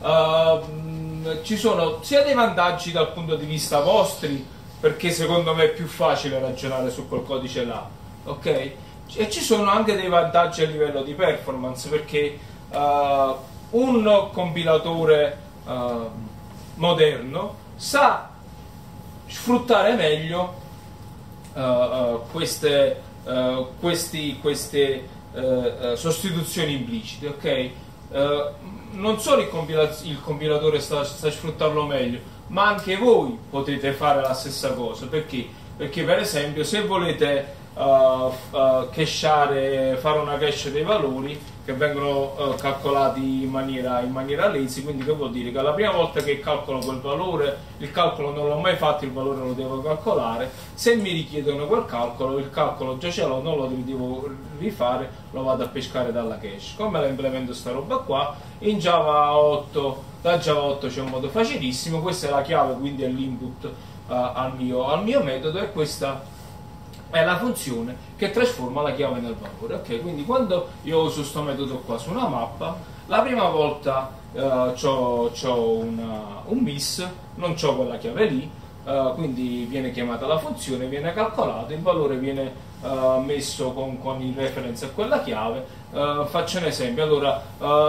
Uh, ci sono sia dei vantaggi dal punto di vista vostri, perché secondo me è più facile ragionare su quel codice là, ok? E ci sono anche dei vantaggi a livello di performance, perché uh, un compilatore uh, moderno sa sfruttare meglio uh, uh, queste, uh, questi, queste uh, uh, sostituzioni implicite, ok? Uh, non solo il, compila il compilatore sta, sta a sfruttarlo meglio, ma anche voi potete fare la stessa cosa, perché? Perché per esempio se volete uh, uh, cacheare, fare una cache dei valori che vengono uh, calcolati in maniera, in maniera lazy, quindi che vuol dire che la prima volta che calcolo quel valore, il calcolo non l'ho mai fatto, il valore lo devo calcolare, se mi richiedono quel calcolo, il calcolo già ce l'ho, non lo devo rifare, lo vado a pescare dalla cache. Come la implemento sta roba qua? In Java otto, da Java otto c'è un modo facilissimo, questa è la chiave, quindi è l'input uh, al, mio, al mio metodo, e questa è la funzione che trasforma la chiave nel valore, ok? Quindi quando io uso questo metodo qua su una mappa, la prima volta uh, c'ho, c'ho una, un miss, non c'ho quella chiave lì, uh, quindi viene chiamata la funzione, viene calcolato, il valore viene uh, messo con, con il reference a quella chiave. Uh, faccio un esempio, allora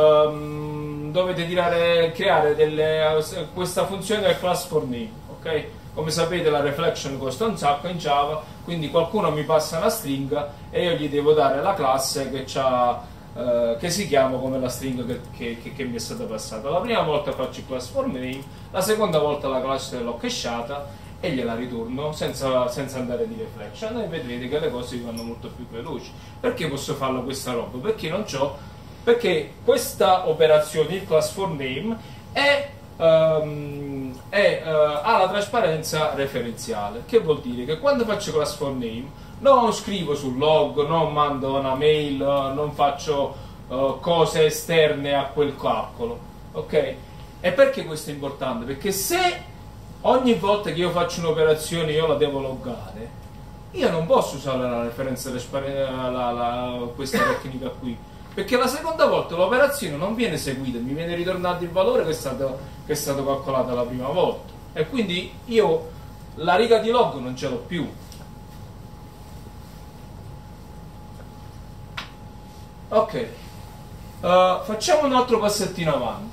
um, dovete tirare, creare delle, uh, questa funzione del class for name, ok? Come sapete la reflection costa un sacco in Java, quindi qualcuno mi passa una stringa e io gli devo dare la classe che, eh, che si chiama come la stringa che, che, che, che mi è stata passata. La prima volta faccio il class for name, la seconda volta la classe l'ho cachata e gliela ritorno senza, senza andare di reflection, e vedrete che le cose vanno molto più veloci. Perché posso farlo questa roba? Perché non c'ho, perché questa operazione, il class for name, è Um, è, uh, ha la trasparenza referenziale, che vuol dire che quando faccio class for name non scrivo sul log, non mando una mail, non faccio uh, cose esterne a quel calcolo, ok? E perché questo è importante? Perché se ogni volta che io faccio un'operazione io la devo loggare, io non posso usare la referenza la, la, la, questa tecnica qui, perché la seconda volta l'operazione non viene eseguita, mi viene ritornato il valore che è stato, che è stato calcolato la prima volta, e quindi io la riga di log non ce l'ho più. Ok, uh, facciamo un altro passettino avanti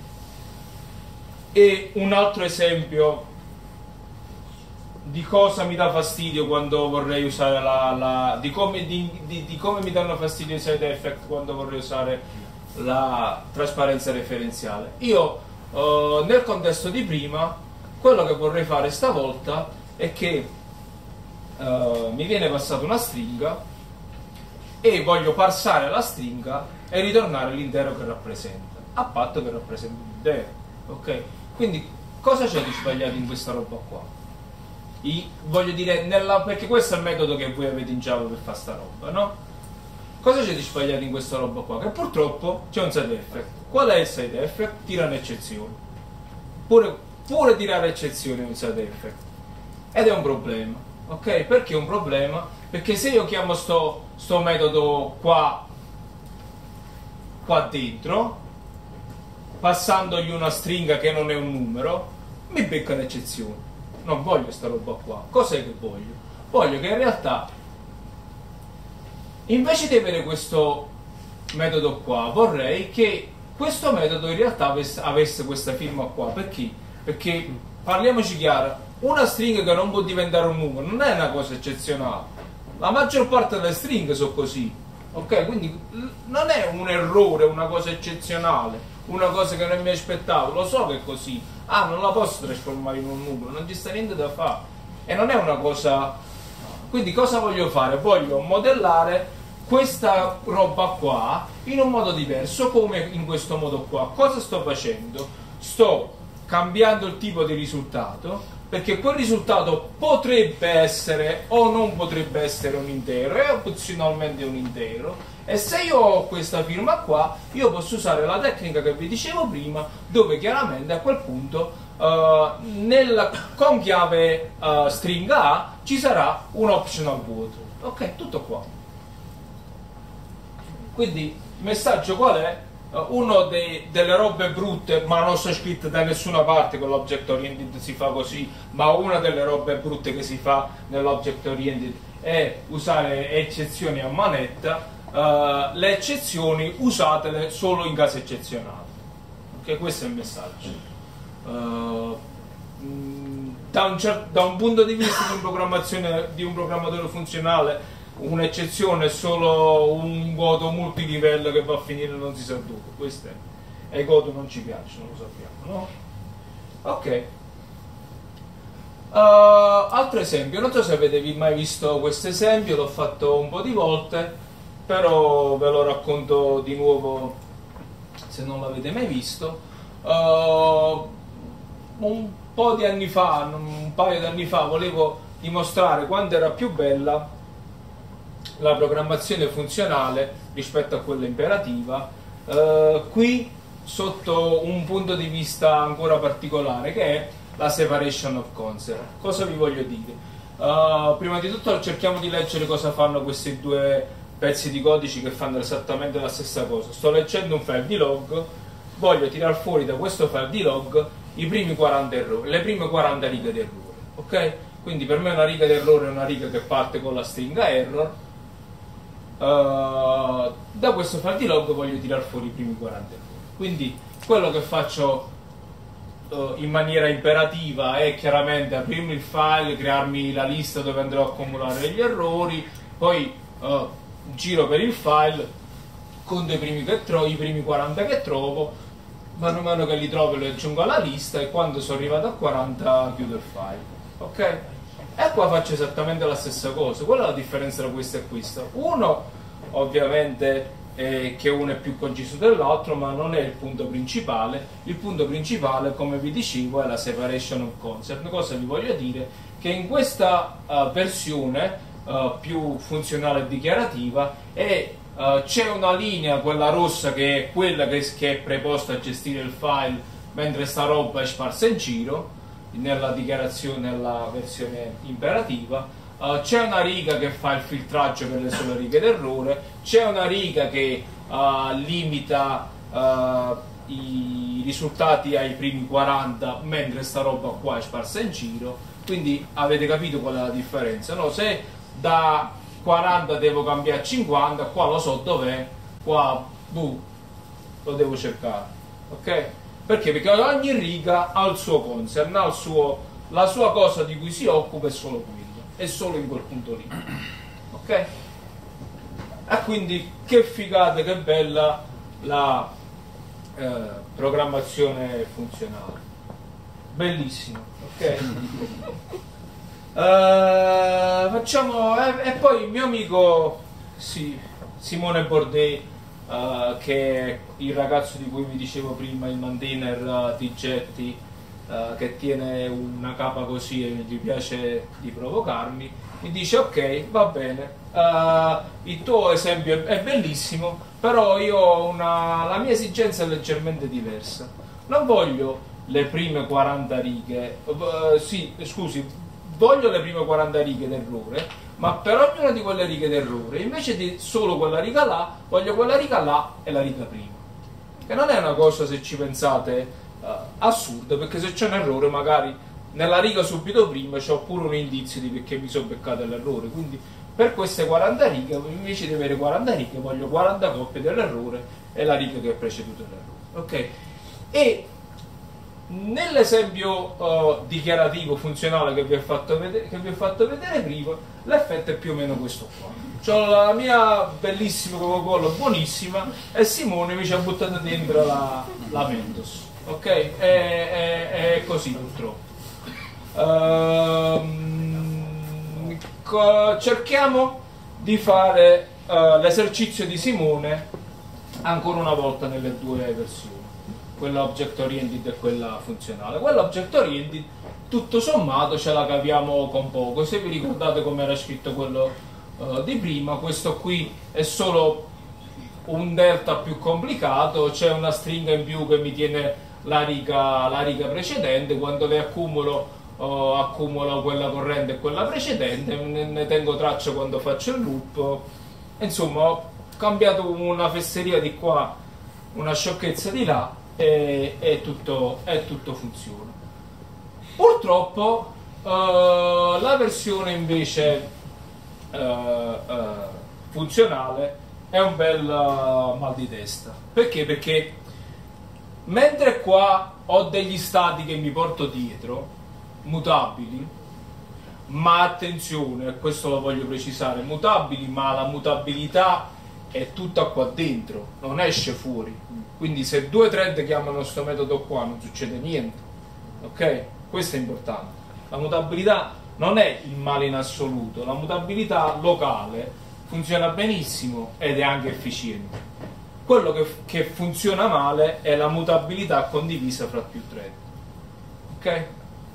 e un altro esempio di cosa mi dà fastidio quando vorrei usare la, la di, come, di, di, di come mi danno fastidio i side effect quando vorrei usare la trasparenza referenziale. Io uh, nel contesto di prima, quello che vorrei fare stavolta è che uh, mi viene passata una stringa e voglio parsare la stringa e ritornare l'intero che rappresenta, a patto che rappresenti l'intero, ok? Quindi cosa c'è di sbagliato in questa roba qua? I, voglio dire, nella, perché questo è il metodo che voi avete in Java per fare sta roba, no? Cosa c'è di sbagliato in questa roba qua? Che purtroppo c'è un side effect. Qual è il side effect? Tira un'eccezione. Pure, pure tirare eccezione è un side effect. Ed è un problema, ok? Perché è un problema? Perché se io chiamo sto, sto metodo qua, qua dentro, passandogli una stringa che non è un numero, mi becca un'eccezione. Non voglio sta roba qua. Cos'è che voglio? Voglio che in realtà, invece di avere questo metodo qua, vorrei che questo metodo in realtà avesse, avesse questa firma qua. Perché? Perché, parliamoci chiaro, una stringa che non può diventare un numero non è una cosa eccezionale. La maggior parte delle stringhe sono così, ok? Quindi non è un errore, una cosa eccezionale, una cosa che non mi aspettavo. Lo so che è così, ah, non la posso trasformare in un numero, non ci sta niente da fare, e non è una cosa. Quindi cosa voglio fare? Voglio modellare questa roba qua in un modo diverso, come in questo modo qua. Cosa sto facendo? Sto cambiando il tipo di risultato, perché quel risultato potrebbe essere o non potrebbe essere un intero, è opzionalmente un intero, e se io ho questa firma qua, io posso usare la tecnica che vi dicevo prima, dove chiaramente a quel punto uh, nel, con chiave uh, stringa A ci sarà un optional vuoto. Ok, tutto qua. Quindi il messaggio qual è? Uno dei, delle robe brutte, ma non sta scritto da nessuna parte con l'object oriented si fa così, ma una delle robe brutte che si fa nell'object oriented è usare eccezioni a manetta. Uh, le eccezioni usatele solo in casi eccezionali. Ok, questo è il messaggio. Uh, da, un cer- da un punto di vista di, un programmazione, di un programmatore funzionale, un'eccezione è solo un voto multilivello che va a finire non si sa dove. Questo è. E i codi non ci piacciono, lo sappiamo, no? Ok. Uh, altro esempio, non so se avete mai visto questo esempio, l'ho fatto un po' di volte, però ve lo racconto di nuovo se non l'avete mai visto. Uh, un po' di anni fa, un paio di anni fa, volevo dimostrare quanto era più bella la programmazione funzionale rispetto a quella imperativa, uh, qui sotto un punto di vista ancora particolare, che è la separation of concept. Cosa vi voglio dire? Uh, prima di tutto cerchiamo di leggere cosa fanno questi due pezzi di codici che fanno esattamente la stessa cosa. Sto leggendo un file di log, voglio tirar fuori da questo file di log i primi quaranta errori, le prime quaranta righe di errore. Ok? Quindi per me una riga di errore è una riga che parte con la stringa error. Uh, da questo file di log voglio tirar fuori i primi quaranta errori. Quindi quello che faccio uh, in maniera imperativa è chiaramente aprirmi il file, crearmi la lista dove andrò a accumulare gli errori, poi uh, giro per il file, conto i primi, che trovo, i primi quaranta che trovo, mano a mano che li trovo li aggiungo alla lista, e quando sono arrivato a quaranta chiudo il file. Ok? E qua faccio esattamente la stessa cosa. Qual è la differenza tra questo e questo? Uno ovviamente è che uno è più conciso dell'altro, ma non è il punto principale. Il punto principale, come vi dicevo, è la separation of concept. Cosa vi voglio dire? Che in questa uh, versione uh, più funzionale e dichiarativa e uh, c'è una linea, quella rossa, che è quella che, che è preposta a gestire il file, mentre sta roba è sparsa in giro nella dichiarazione, nella versione imperativa. Uh, c'è una riga che fa il filtraggio per le sole righe d'errore, c'è una riga che uh, limita uh, i risultati ai primi quaranta, mentre sta roba qua è sparsa in giro. Quindi avete capito qual è la differenza, no? Se da quaranta devo cambiare a cinquanta, qua lo so dov'è, qua buh, lo devo cercare, ok? Perché? Perché ogni riga ha il suo concern, ha il suo, la sua cosa di cui si occupa è solo quello, è solo in quel punto lì, ok? E quindi che figata, che bella la eh, programmazione funzionale, bellissimo, ok? uh, facciamo e, e poi il mio amico sì, Simone Bordet, Uh, che è il ragazzo di cui vi dicevo prima, il maintainer uh, di Getty, uh, che tiene una capa così e gli piace di provocarmi, mi dice ok, va bene, uh, il tuo esempio è, è bellissimo, però io ho una, la mia esigenza è leggermente diversa, non voglio le prime quaranta righe, uh, sì, scusi, voglio le prime quaranta righe d'errore, ma per ognuna di quelle righe d'errore, invece di solo quella riga là, voglio quella riga là e la riga prima. Che non è una cosa, se ci pensate, uh, assurda, perché se c'è un errore magari nella riga subito prima c'ho pure un indizio di perché mi sono beccato l'errore. Quindi per queste quaranta righe, invece di avere quaranta righe, voglio quaranta coppie dell'errore e la riga che ha preceduto l'errore. Ok? E nell'esempio uh, dichiarativo funzionale che vi ho fatto vedere, che vi ho fatto vedere prima, l'effetto è più o meno questo qua. C'ho la mia bellissima Coca-Cola buonissima e Simone mi ci ha buttato dentro la, la Mentos. ok? È, è, è così purtroppo. Ehm, cerchiamo di fare uh, l'esercizio di Simone ancora una volta nelle due versioni, quella object oriented e quella funzionale. Quella object oriented tutto sommato ce la capiamo con poco. Se vi ricordate come era scritto quello uh, di prima, questo qui è solo un delta più complicato, c'è una stringa in più che mi tiene la riga, la riga precedente, quando le accumulo uh, accumulo quella corrente e quella precedente, ne, ne tengo traccia quando faccio il loop. Insomma, ho cambiato una fesseria di qua, una sciocchezza di là, e, e, tutto, e tutto funziona. Purtroppo uh, la versione invece uh, uh, funzionale è un bel uh, mal di testa. Perché? Perché mentre qua ho degli stati che mi porto dietro, mutabili, ma attenzione, questo lo voglio precisare, mutabili, ma la mutabilità è tutta qua dentro, non esce fuori. Quindi se due thread chiamano questo metodo qua non succede niente, ok? Questo è importante. La mutabilità non è il male in assoluto, la mutabilità locale funziona benissimo ed è anche efficiente. Quello che, che funziona male è la mutabilità condivisa fra più thread, ok?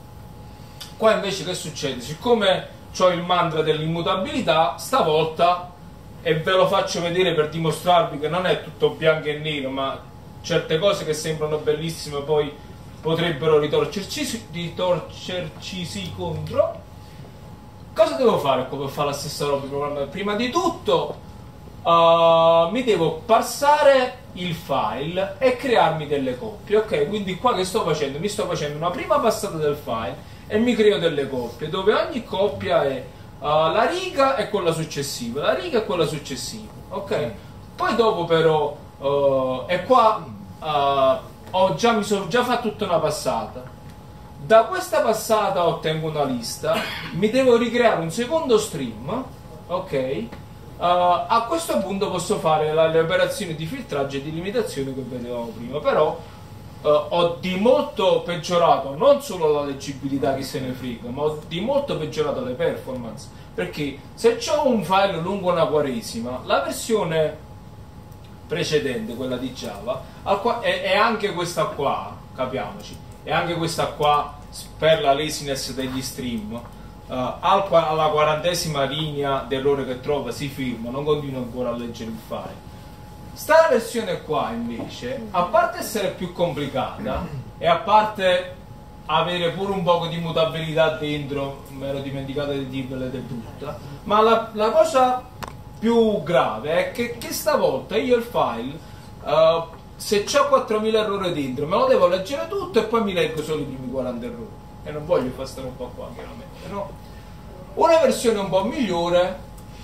Qua invece che succede? Siccome ho il mantra dell'immutabilità, stavolta, e ve lo faccio vedere per dimostrarvi che non è tutto bianco e nero, ma certe cose che sembrano bellissime poi potrebbero ritorcerci, ritorcercisi contro. Cosa devo fare qua per fare la stessa roba? Prima di tutto uh, mi devo parsare il file e crearmi delle coppie, ok? Quindi qua che sto facendo? Mi sto facendo una prima passata del file e mi creo delle coppie dove ogni coppia è uh, la riga e quella successiva, la riga e quella successiva, ok? Poi dopo però uh, e qua uh, ho già, mi sono già fatto tutta una passata. Da questa passata ottengo una lista, mi devo ricreare un secondo stream, ok? Uh, a questo punto posso fare la, le operazioni di filtraggio e di limitazione che vedevamo prima, però uh, ho di molto peggiorato non solo la leggibilità, chi se ne frega, ma ho di molto peggiorato le performance, perché se ho un file lungo una quaresima, la versione precedente, quella di Java, è, è anche questa qua, capiamoci, è anche questa qua per la laziness degli stream, uh, alla quarantesima linea d'errore che trova si ferma, non continua ancora a leggere il file. Sta versione qua invece, a parte essere più complicata e a parte avere pure un poco di mutabilità dentro, mi ero dimenticato di dirvela ed è brutta, ma la, la cosa più grave è che, che stavolta io il file, uh, se c'ho quattromila errori dentro, me lo devo leggere tutto e poi mi leggo solo i primi quaranta errori. E non voglio fare stare un po' qua, chiaramente, no? Una versione un po' migliore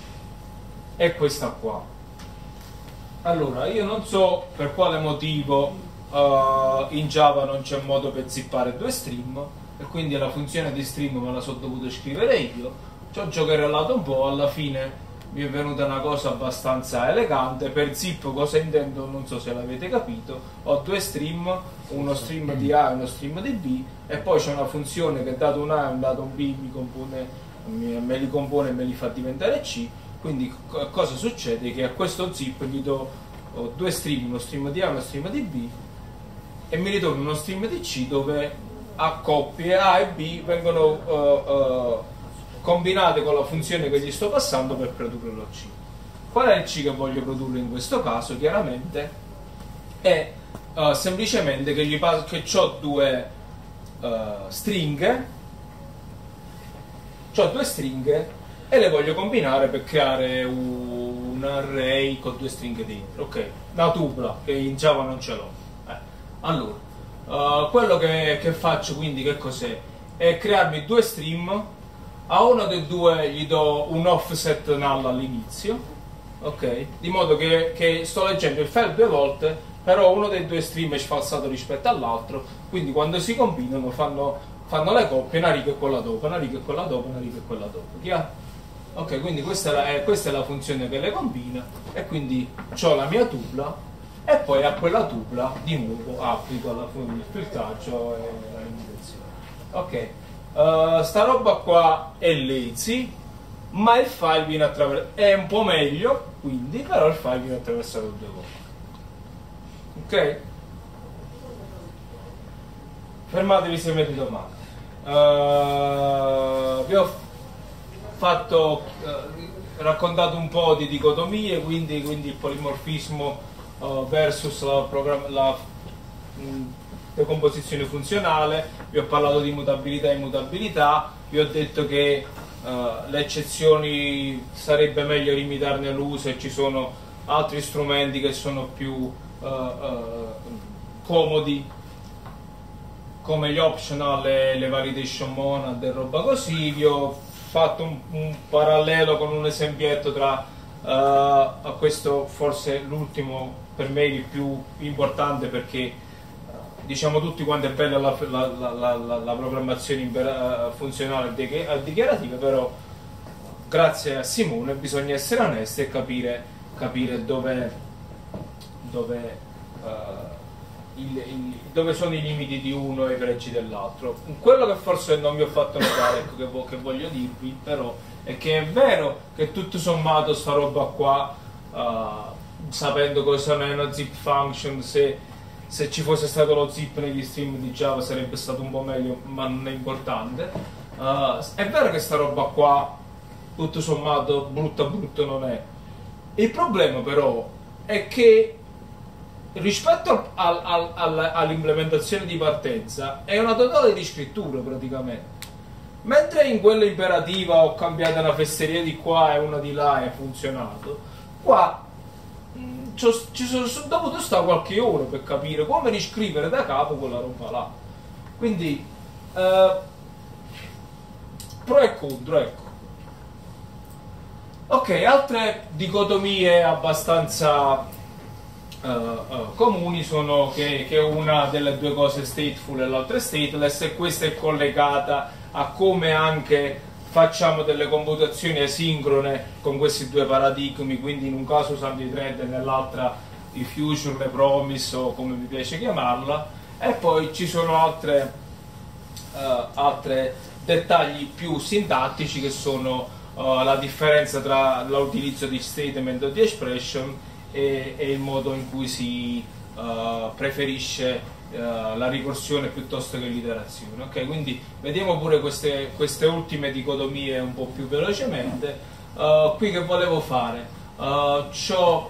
è questa qua. Allora, io non so per quale motivo uh, in Java non c'è modo per zippare due stream, e quindi la funzione di stream me la sono dovuto scrivere io. Ci ho giocherellato un po', alla fine mi è venuta una cosa abbastanza elegante. Per zip cosa intendo? Non so se l'avete capito. Ho due stream, uno stream di A e uno stream di B, e poi c'è una funzione che dato un A e dato un B mi compone, me li compone e me li fa diventare C. Quindi cosa succede? Che a questo zip gli do oh, due stream, uno stream di A e uno stream di B, e mi ritorna uno stream di C dove a coppie A e B vengono uh, uh, combinate con la funzione che gli sto passando per produrre lo C. Qual è il C che voglio produrre in questo caso? Chiaramente è uh, semplicemente che, gli che ho due uh, stringhe, ho due stringhe e le voglio combinare per creare un array con due stringhe dentro, ok? Una tupla che in Java non ce l'ho. Eh. Allora, uh, quello che, che faccio quindi che cos'è? È crearmi due stream. A uno dei due gli do un offset null all'inizio, ok? Di modo che, che sto leggendo il file due volte, però uno dei due stream è sfalsato rispetto all'altro, quindi quando si combinano fanno, fanno le coppie, una riga e quella dopo, una riga e quella dopo, una riga e quella dopo, chiaro? Ok, quindi questa è, la, è, questa è la funzione che le combina, e quindi ho la mia tupla e poi a quella tupla di nuovo applico alla fine il filtraggio e la limitazione. Ok, uh, sta roba qua è lazy, ma il file viene attraversato, è un po' meglio quindi, però il file viene attraversato due volte. Ok? Fermatevi se avete domande. Uh, vi ho fatto uh, raccontato un po' di dicotomie, quindi, quindi il polimorfismo uh, versus la, la mh, decomposizione funzionale. Vi ho parlato di mutabilità e immutabilità, vi ho detto che uh, le eccezioni sarebbe meglio limitarne l'uso e ci sono altri strumenti che sono più uh, uh, comodi, come gli optional e le validation monad e roba così. Vi ho fatto un, un parallelo con un esempietto tra uh, a questo, forse l'ultimo per me il più importante, perché uh, diciamo tutti quanto è bella la, la, la, la, la programmazione uh, funzionale e dichiarativa, però grazie a Simone bisogna essere onesti e capire, capire dove, dove uh, Il, il, dove sono i limiti di uno e i pregi dell'altro. Quello che forse non vi ho fatto notare, ecco, che, vo che voglio dirvi però, è che è vero che tutto sommato sta roba qua, uh, sapendo cosa non è una zip function, se, se ci fosse stato lo zip negli stream di Java sarebbe stato un po' meglio, ma non è importante. Uh, è vero che sta roba qua tutto sommato brutta brutta non è. Il problema però è che rispetto al, al, al, all'implementazione di partenza è una totale riscrittura praticamente. Mentre in quella imperativa ho cambiato una fesseria di qua e una di là e ha funzionato, qua mh, ci sono, sono dovuto stare qualche ora per capire come riscrivere da capo quella roba là. Quindi eh, pro e contro, ecco. Ok, altre dicotomie abbastanza Uh, uh, comuni sono che, che una delle due cose è stateful e l'altra è stateless, e questa è collegata a come anche facciamo delle computazioni asincrone con questi due paradigmi, quindi in un caso usando i thread e nell'altra i future, le promise o come vi piace chiamarla. E poi ci sono altre uh, altri dettagli più sintattici, che sono uh, la differenza tra l'utilizzo di statement o di expression e, e il modo in cui si uh, preferisce uh, la ricorsione piuttosto che l'iterazione. Okay? Quindi vediamo pure queste, queste ultime dicotomie un po' più velocemente. Uh, qui che volevo fare? Uh, c'ho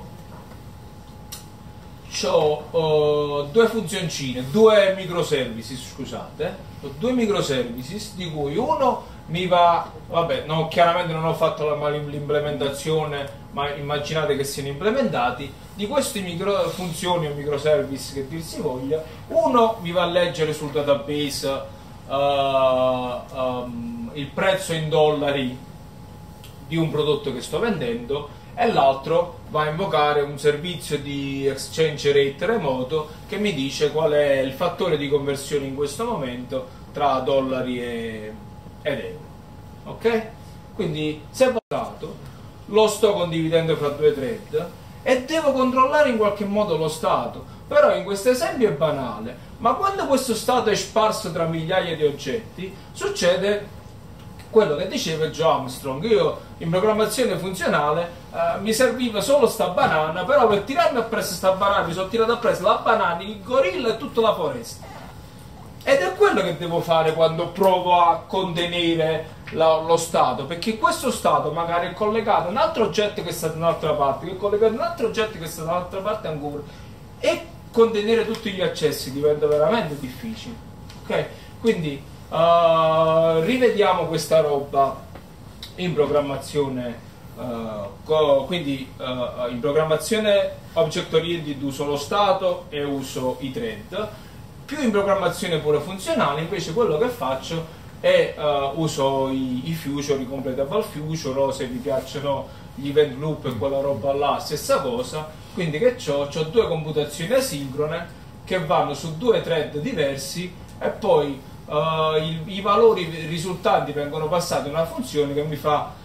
Ho uh, due funzioncine, due microservices, scusate, ho due microservices di cui uno mi va, vabbè, no, chiaramente non ho fatto l'implementazione, ma immaginate che siano implementati. Di queste micro funzioni o microservice che dir si voglia, uno mi va a leggere sul database uh, um, il prezzo in dollari di un prodotto che sto vendendo, e l'altro va a invocare un servizio di exchange rate remoto che mi dice qual è il fattore di conversione in questo momento tra dollari e, ed euro. Ok? Quindi se votato lo sto condividendo fra due thread e devo controllare in qualche modo lo stato. Però in questo esempio è banale, ma quando questo stato è sparso tra migliaia di oggetti succede quello che diceva Joe Armstrong. Io in programmazione funzionale eh, mi serviva solo sta banana, però per tirarmi appresso sta banana mi sono tirato appresso la banana, il gorilla e tutta la foresta. Ed è quello che devo fare quando provo a contenere la, lo stato, perché questo stato magari è collegato a un altro oggetto che sta da un'altra parte, che è collegato a un altro oggetto che sta da un'altra parte ancora, e contenere tutti gli accessi diventa veramente difficile. Ok? Quindi Uh, rivediamo questa roba in programmazione, uh, quindi uh, in programmazione object oriented uso lo stato e uso i thread. Più in programmazione pure funzionale invece quello che faccio è uh, uso i, i future, i completable future, o se vi piacciono gli event loop e quella roba là, stessa cosa. Quindi che c'ho? C'ho due computazioni asincrone che vanno su due thread diversi, e poi Uh, il, i valori risultanti vengono passati a una funzione che mi fa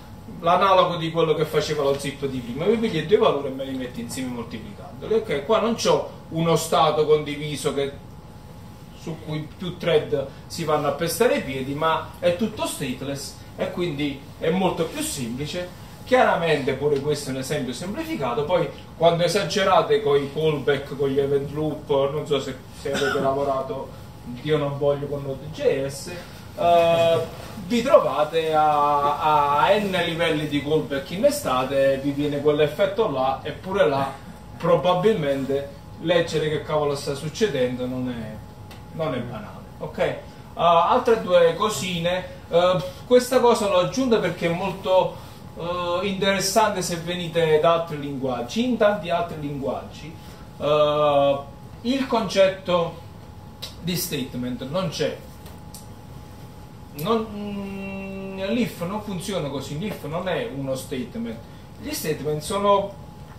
l'analogo di quello che faceva lo zip di prima. Mi pigli due valori e me li metti insieme moltiplicandoli. Ok, qua non c'ho uno stato condiviso che, su cui più thread si vanno a pestare i piedi, ma è tutto stateless e quindi è molto più semplice. Chiaramente pure questo è un esempio semplificato. Poi quando esagerate con i callback, con gli event loop, non so se, se avete lavorato, io non voglio, con Node.js, uh, vi trovate a, a n livelli di callback innestate, vi viene quell'effetto là, eppure là probabilmente leggere che cavolo sta succedendo non è, non è banale. Ok? Uh, altre due cosine, uh, questa cosa l'ho aggiunta perché è molto Uh, interessante se venite da altri linguaggi. In tanti altri linguaggi uh, il concetto di statement non c'è. Non, mm, l'if non funziona così. L'if non è uno statement. Gli statement sono,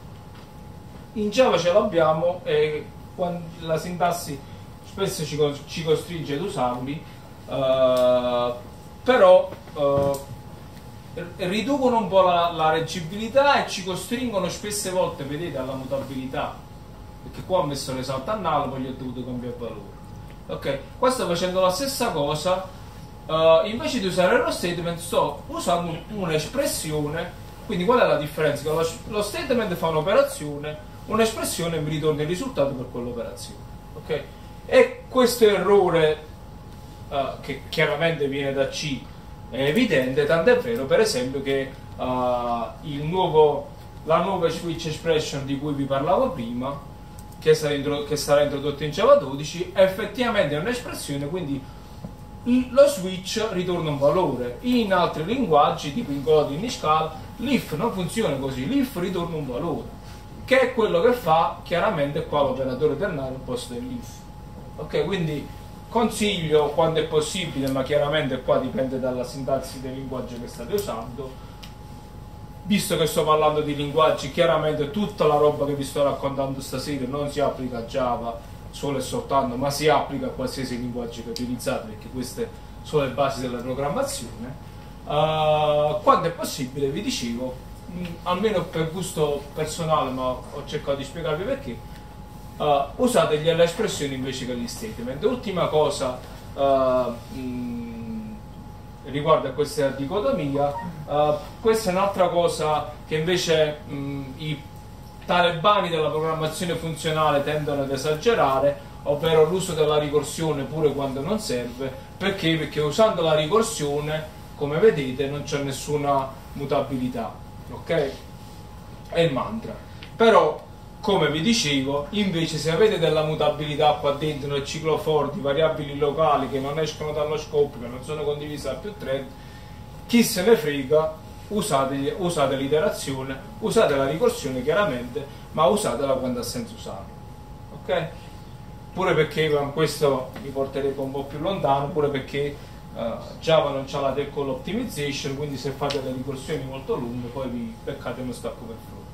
in Java ce l'abbiamo e quando la sintassi spesso ci, ci costringe ad usarli, uh, però uh, riducono un po' la, la leggibilità e ci costringono spesse volte, vedete, alla mutabilità, perché qua ho messo l'esalto a null, poi gli ho dovuto cambiare valore. Ok, qua sto facendo la stessa cosa, uh, invece di usare lo statement sto usando un'espressione. Quindi qual è la differenza? Che lo, lo statement fa un'operazione, un'espressione mi ritorna il risultato per quell'operazione. Ok, e questo errore uh, che chiaramente viene da C è evidente, tant'è vero per esempio che uh, il nuovo, la nuova switch expression di cui vi parlavo prima, che sarà, intro, che sarà introdotta in Java dodici, effettivamente è un'espressione, quindi lo switch ritorna un valore. In altri linguaggi tipo in Kotlin, in Scala, l'if non funziona così, l'if ritorna un valore, che è quello che fa chiaramente qua l'operatore ternare al posto dell'if. Ok, quindi consiglio quando è possibile, ma chiaramente qua dipende dalla sintassi del linguaggio che state usando. Visto che sto parlando di linguaggi, chiaramente tutta la roba che vi sto raccontando stasera non si applica a Java solo e soltanto, ma si applica a qualsiasi linguaggio che utilizzate, perché queste sono le basi della programmazione. Uh, quando è possibile, vi dicevo, mh, almeno per gusto personale, ma ho cercato di spiegarvi perché, Uh, usate le espressioni invece che gli statement. Ultima cosa uh, mh, riguardo a questa dicotomia, uh, questa è un'altra cosa che invece mh, i talebani della programmazione funzionale tendono ad esagerare, ovvero l'uso della ricorsione pure quando non serve. Perché? Perché usando la ricorsione, come vedete, non c'è nessuna mutabilità. Ok? È il mantra. Però, come vi dicevo, invece se avete della mutabilità qua dentro nel ciclo for di variabili locali che non escono dallo scopo, che non sono condivise da più thread, chi se ne frega, usate, usate l'iterazione, usate la ricorsione chiaramente, ma usatela quando ha senso usarla. Ok? Pure perché questo mi porterebbe un po' più lontano, pure perché uh, Java non c'ha la tail optimization, quindi se fate le ricorsioni molto lunghe poi vi beccate uno stacco per frutto.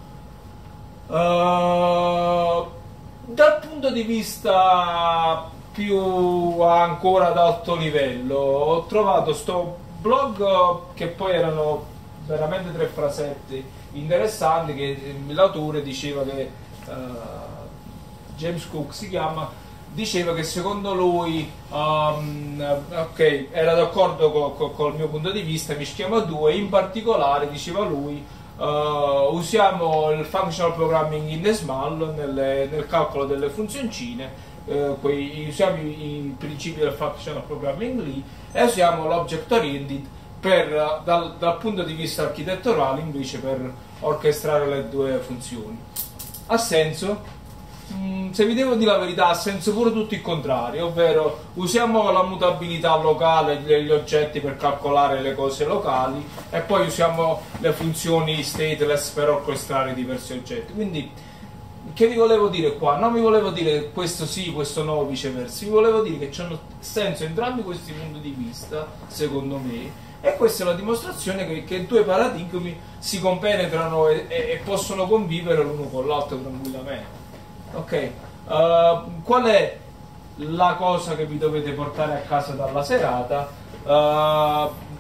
Uh, dal punto di vista più ancora ad alto livello, ho trovato sto blog che poi erano veramente tre frasetti interessanti, che l'autore diceva che uh, James Cook si chiama, diceva che secondo lui um, ok, era d'accordo co, co, col mio punto di vista, mischiamo due, in particolare diceva lui Uh, usiamo il functional programming in small nelle, nel calcolo delle funzioncine, uh, quei, usiamo i, i principi del functional programming lì, e usiamo l'object oriented per, dal, dal punto di vista architetturale invece per orchestrare le due funzioni. Ha senso? Mm, se vi devo dire la verità, ha senso pure tutto il contrario, ovvero usiamo la mutabilità locale degli oggetti per calcolare le cose locali e poi usiamo le funzioni stateless per orchestrare diversi oggetti. Quindi, che vi volevo dire qua? Non vi volevo dire questo sì, questo no, viceversa. Vi volevo dire che hanno senso entrambi questi punti di vista, secondo me, e questa è la dimostrazione che, che due paradigmi si compenetrano e, e, e possono convivere l'uno con l'altro tranquillamente. Ok, uh, qual è la cosa che vi dovete portare a casa dalla serata? Uh,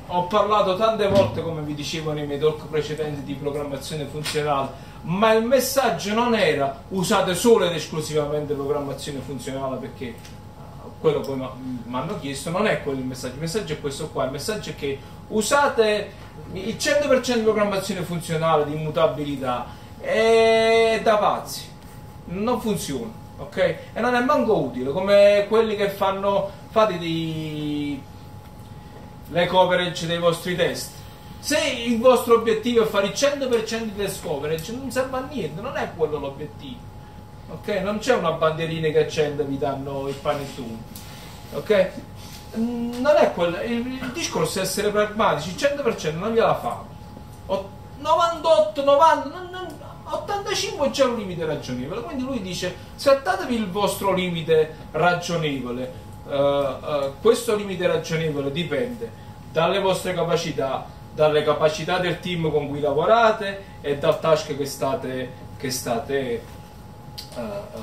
ho parlato tante volte, come vi dicevo nei miei talk precedenti, di programmazione funzionale, ma il messaggio non era usate solo ed esclusivamente programmazione funzionale, perché quello poi mi hanno chiesto, non è quello il messaggio. Il messaggio è questo qua: il messaggio è che usate il cento per cento di programmazione funzionale, di immutabilità, è da pazzi, non funziona, ok? E non è manco utile, come quelli che fanno, fate di le coverage dei vostri test. Se il vostro obiettivo è fare il cento per cento di test coverage, non serve a niente, non è quello l'obiettivo, ok? Non c'è una bandierina che accende e vi danno il panettone, ok? Non è quello, il, il discorso è essere pragmatici. Il cento per cento non gliela fanno, novantotto, novanta, non, non, ottantacinque c'è un limite ragionevole, quindi lui dice settatevi il vostro limite ragionevole. Uh, uh, questo limite ragionevole dipende dalle vostre capacità, dalle capacità del team con cui lavorate e dal task che state che state uh, uh,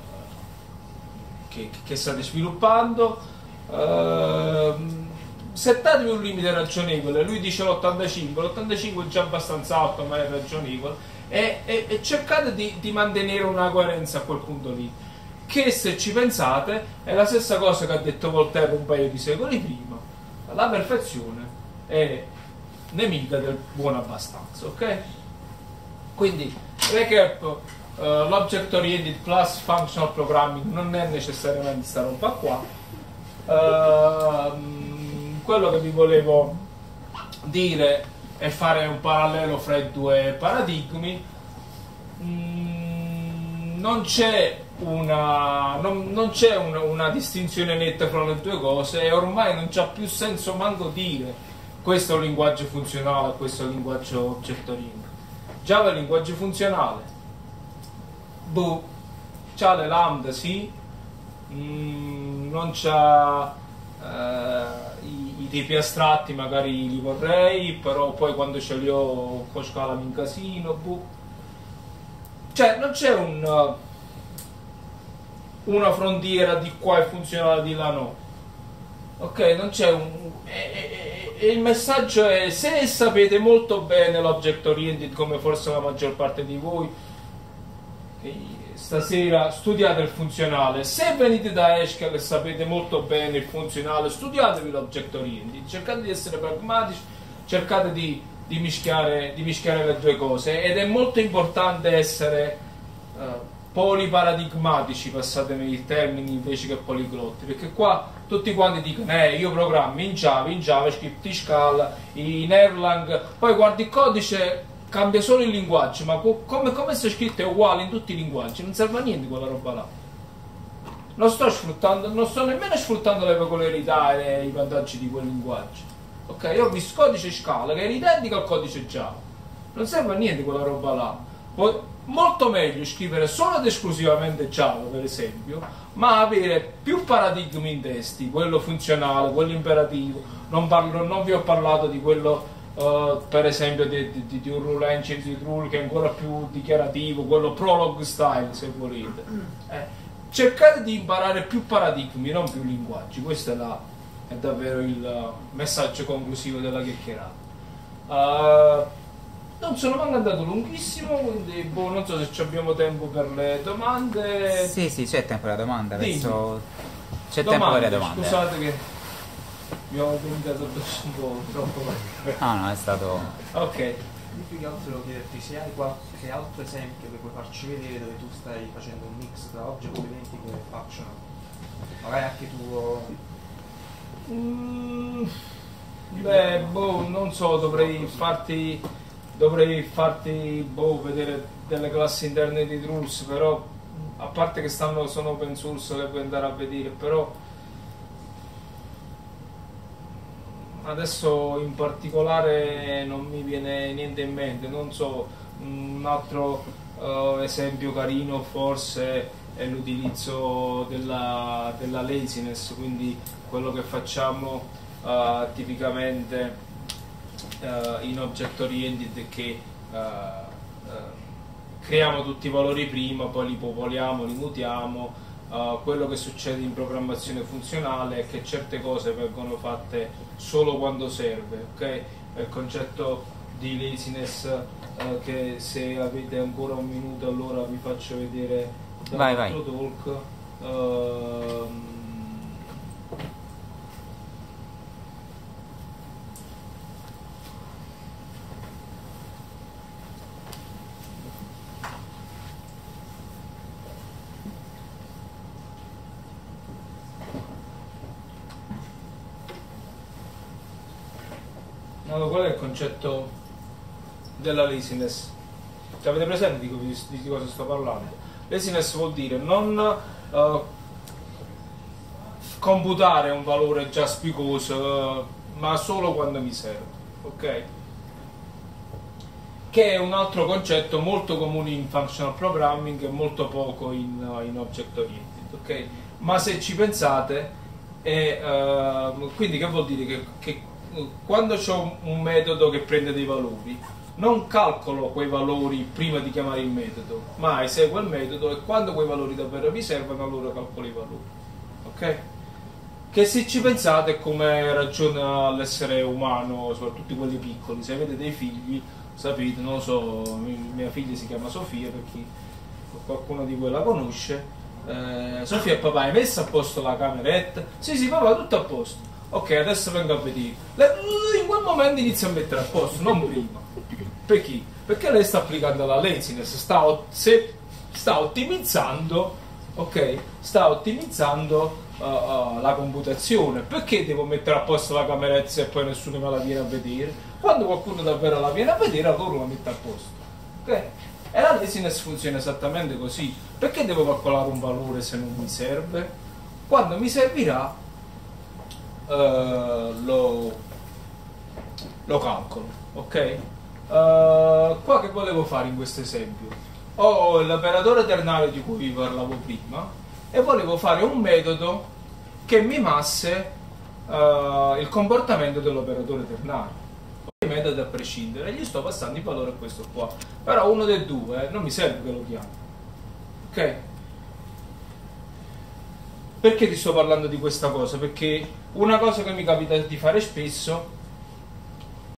che, che state sviluppando. Uh, settatevi un limite ragionevole. Lui dice l'ottantacinque, l'ottantacinque è già abbastanza alto, ma è ragionevole, e, e, e cercate di, di mantenere una coerenza a quel punto lì, che, se ci pensate, è la stessa cosa che ha detto Voltaire un paio di secoli prima: la perfezione è nemica del buon abbastanza, ok? Quindi, recap, uh, l'object oriented plus functional programming non è necessariamente sta roba qua. Uh, quello che vi volevo dire è fare un parallelo fra i due paradigmi. Mm, non c'è una, non, non c'è una, una distinzione netta fra le due cose, e ormai non c'ha più senso manco dire questo è un linguaggio funzionale, questo è un linguaggio object oriented. Java è un linguaggio funzionale, boh, c'ha le lambda, sì, mm, non c'ha uh, i, i tipi astratti, magari li vorrei, però poi quando ce li ho con scala mi incasino, boh. Cioè non c'è un, una frontiera di qua è funzionale, di là no, ok? Non c'è un, e, e, e il messaggio è: se sapete molto bene l'object oriented, come forse la maggior parte di voi, stasera studiate il funzionale. Se venite da Haskell e sapete molto bene il funzionale, studiatevi l'object oriented, cercate di essere pragmatici, cercate di, di, mischiare, di mischiare le due cose, ed è molto importante essere uh, poliparadigmatici, passatemi il termine, invece che poliglotti, perché qua tutti quanti dicono eh, io programmi in Java, in JavaScript, in Scala, in Erlang, poi guardi il codice, cambia solo il linguaggio, ma come, come sta scritto è uguale in tutti i linguaggi, non serve a niente quella roba là. Non sto sfruttando, non sto nemmeno sfruttando le peculiarità e i vantaggi di quel linguaggio, ok? Io ho visto codice Scala che è identico al codice Java, non serve a niente quella roba là. Poi, molto meglio scrivere solo ed esclusivamente Java, per esempio, ma avere più paradigmi in testi, quello funzionale, quello imperativo. Non, parlo, non vi ho parlato di quello Uh, per esempio di, di, di un rule engine, di rule che è ancora più dichiarativo, quello prologue style, se volete. Eh, cercate di imparare più paradigmi, non più linguaggi. Questo è, la, è davvero il uh, messaggio conclusivo della chiacchierata. Uh, non sono mai andato lunghissimo, quindi boh, non so se abbiamo tempo per le domande. Sì, sì, c'è tempo per la domanda. Adesso c'è domande, tempo per le domande. Scusate che mi ho vomitato addosso un po' troppo. No, no, è stato... Ok. Più che altro devo chiederti se hai qualche altro esempio che puoi farci vedere dove tu stai facendo un mix tra object identico e functional. Magari anche tuo... Mm, beh, boh, non so, dovrei farti... Dovrei farti, boh, vedere delle classi interne di rules, però... A parte che stanno, sono open source, le puoi andare a vedere, però... Adesso in particolare non mi viene niente in mente. Non so, un altro uh, esempio carino forse è l'utilizzo della, della laziness, quindi quello che facciamo uh, tipicamente uh, in object oriented è che uh, uh, creiamo tutti i valori prima, poi li popoliamo, li mutiamo, uh, uh, quello che succede in programmazione funzionale è che certe cose vengono fatte solo quando serve, ok? Il concetto di laziness, uh, che se avete ancora un minuto allora vi faccio vedere da vai, un altro vai. talk. Uh, Allora, qual è il concetto della laziness? Cioè, avete presente di, di, di cosa sto parlando? Laziness vuol dire non uh, computare un valore già spigoso, uh, ma solo quando mi serve, ok? Che è un altro concetto molto comune in functional programming e molto poco in, uh, in object oriented, ok? Ma se ci pensate, è, uh, quindi che vuol dire? Che, che quando ho un metodo che prende dei valori, non calcolo quei valori prima di chiamare il metodo, ma eseguo il metodo e quando quei valori davvero mi servono allora calcolo i valori, ok? Che se ci pensate è come ragiona l'essere umano, soprattutto quelli piccoli. Se avete dei figli, sapete, non lo so, mia figlia si chiama Sofia, per chi qualcuno di voi la conosce. eh, Sofia, papà, hai messo a posto la cameretta? Sì, sì, papà, tutto a posto. Ok, adesso vengo a vedere. Le- in quel momento inizia a mettere a posto, non prima. Perché? Perché lei sta applicando la laziness, sta, ot- se sta ottimizzando, ok? Sta ottimizzando uh, uh, la computazione. Perché devo mettere a posto la cameretta se poi nessuno me la viene a vedere? Quando qualcuno davvero la viene a vedere, allora la mette a posto, ok? E la laziness funziona esattamente così. Perché devo calcolare un valore se non mi serve? Quando mi servirà, Uh, lo, lo calcolo, ok? Uh, qua che volevo fare in questo esempio? Ho l'operatore ternario di cui vi parlavo prima e volevo fare un metodo che mimasse uh, il comportamento dell'operatore ternario. Il metodo a prescindere, gli sto passando il valore a questo qua, però uno dei due eh, non mi serve che lo chiami, ok? Perché ti sto parlando di questa cosa? Perché una cosa che mi capita di fare spesso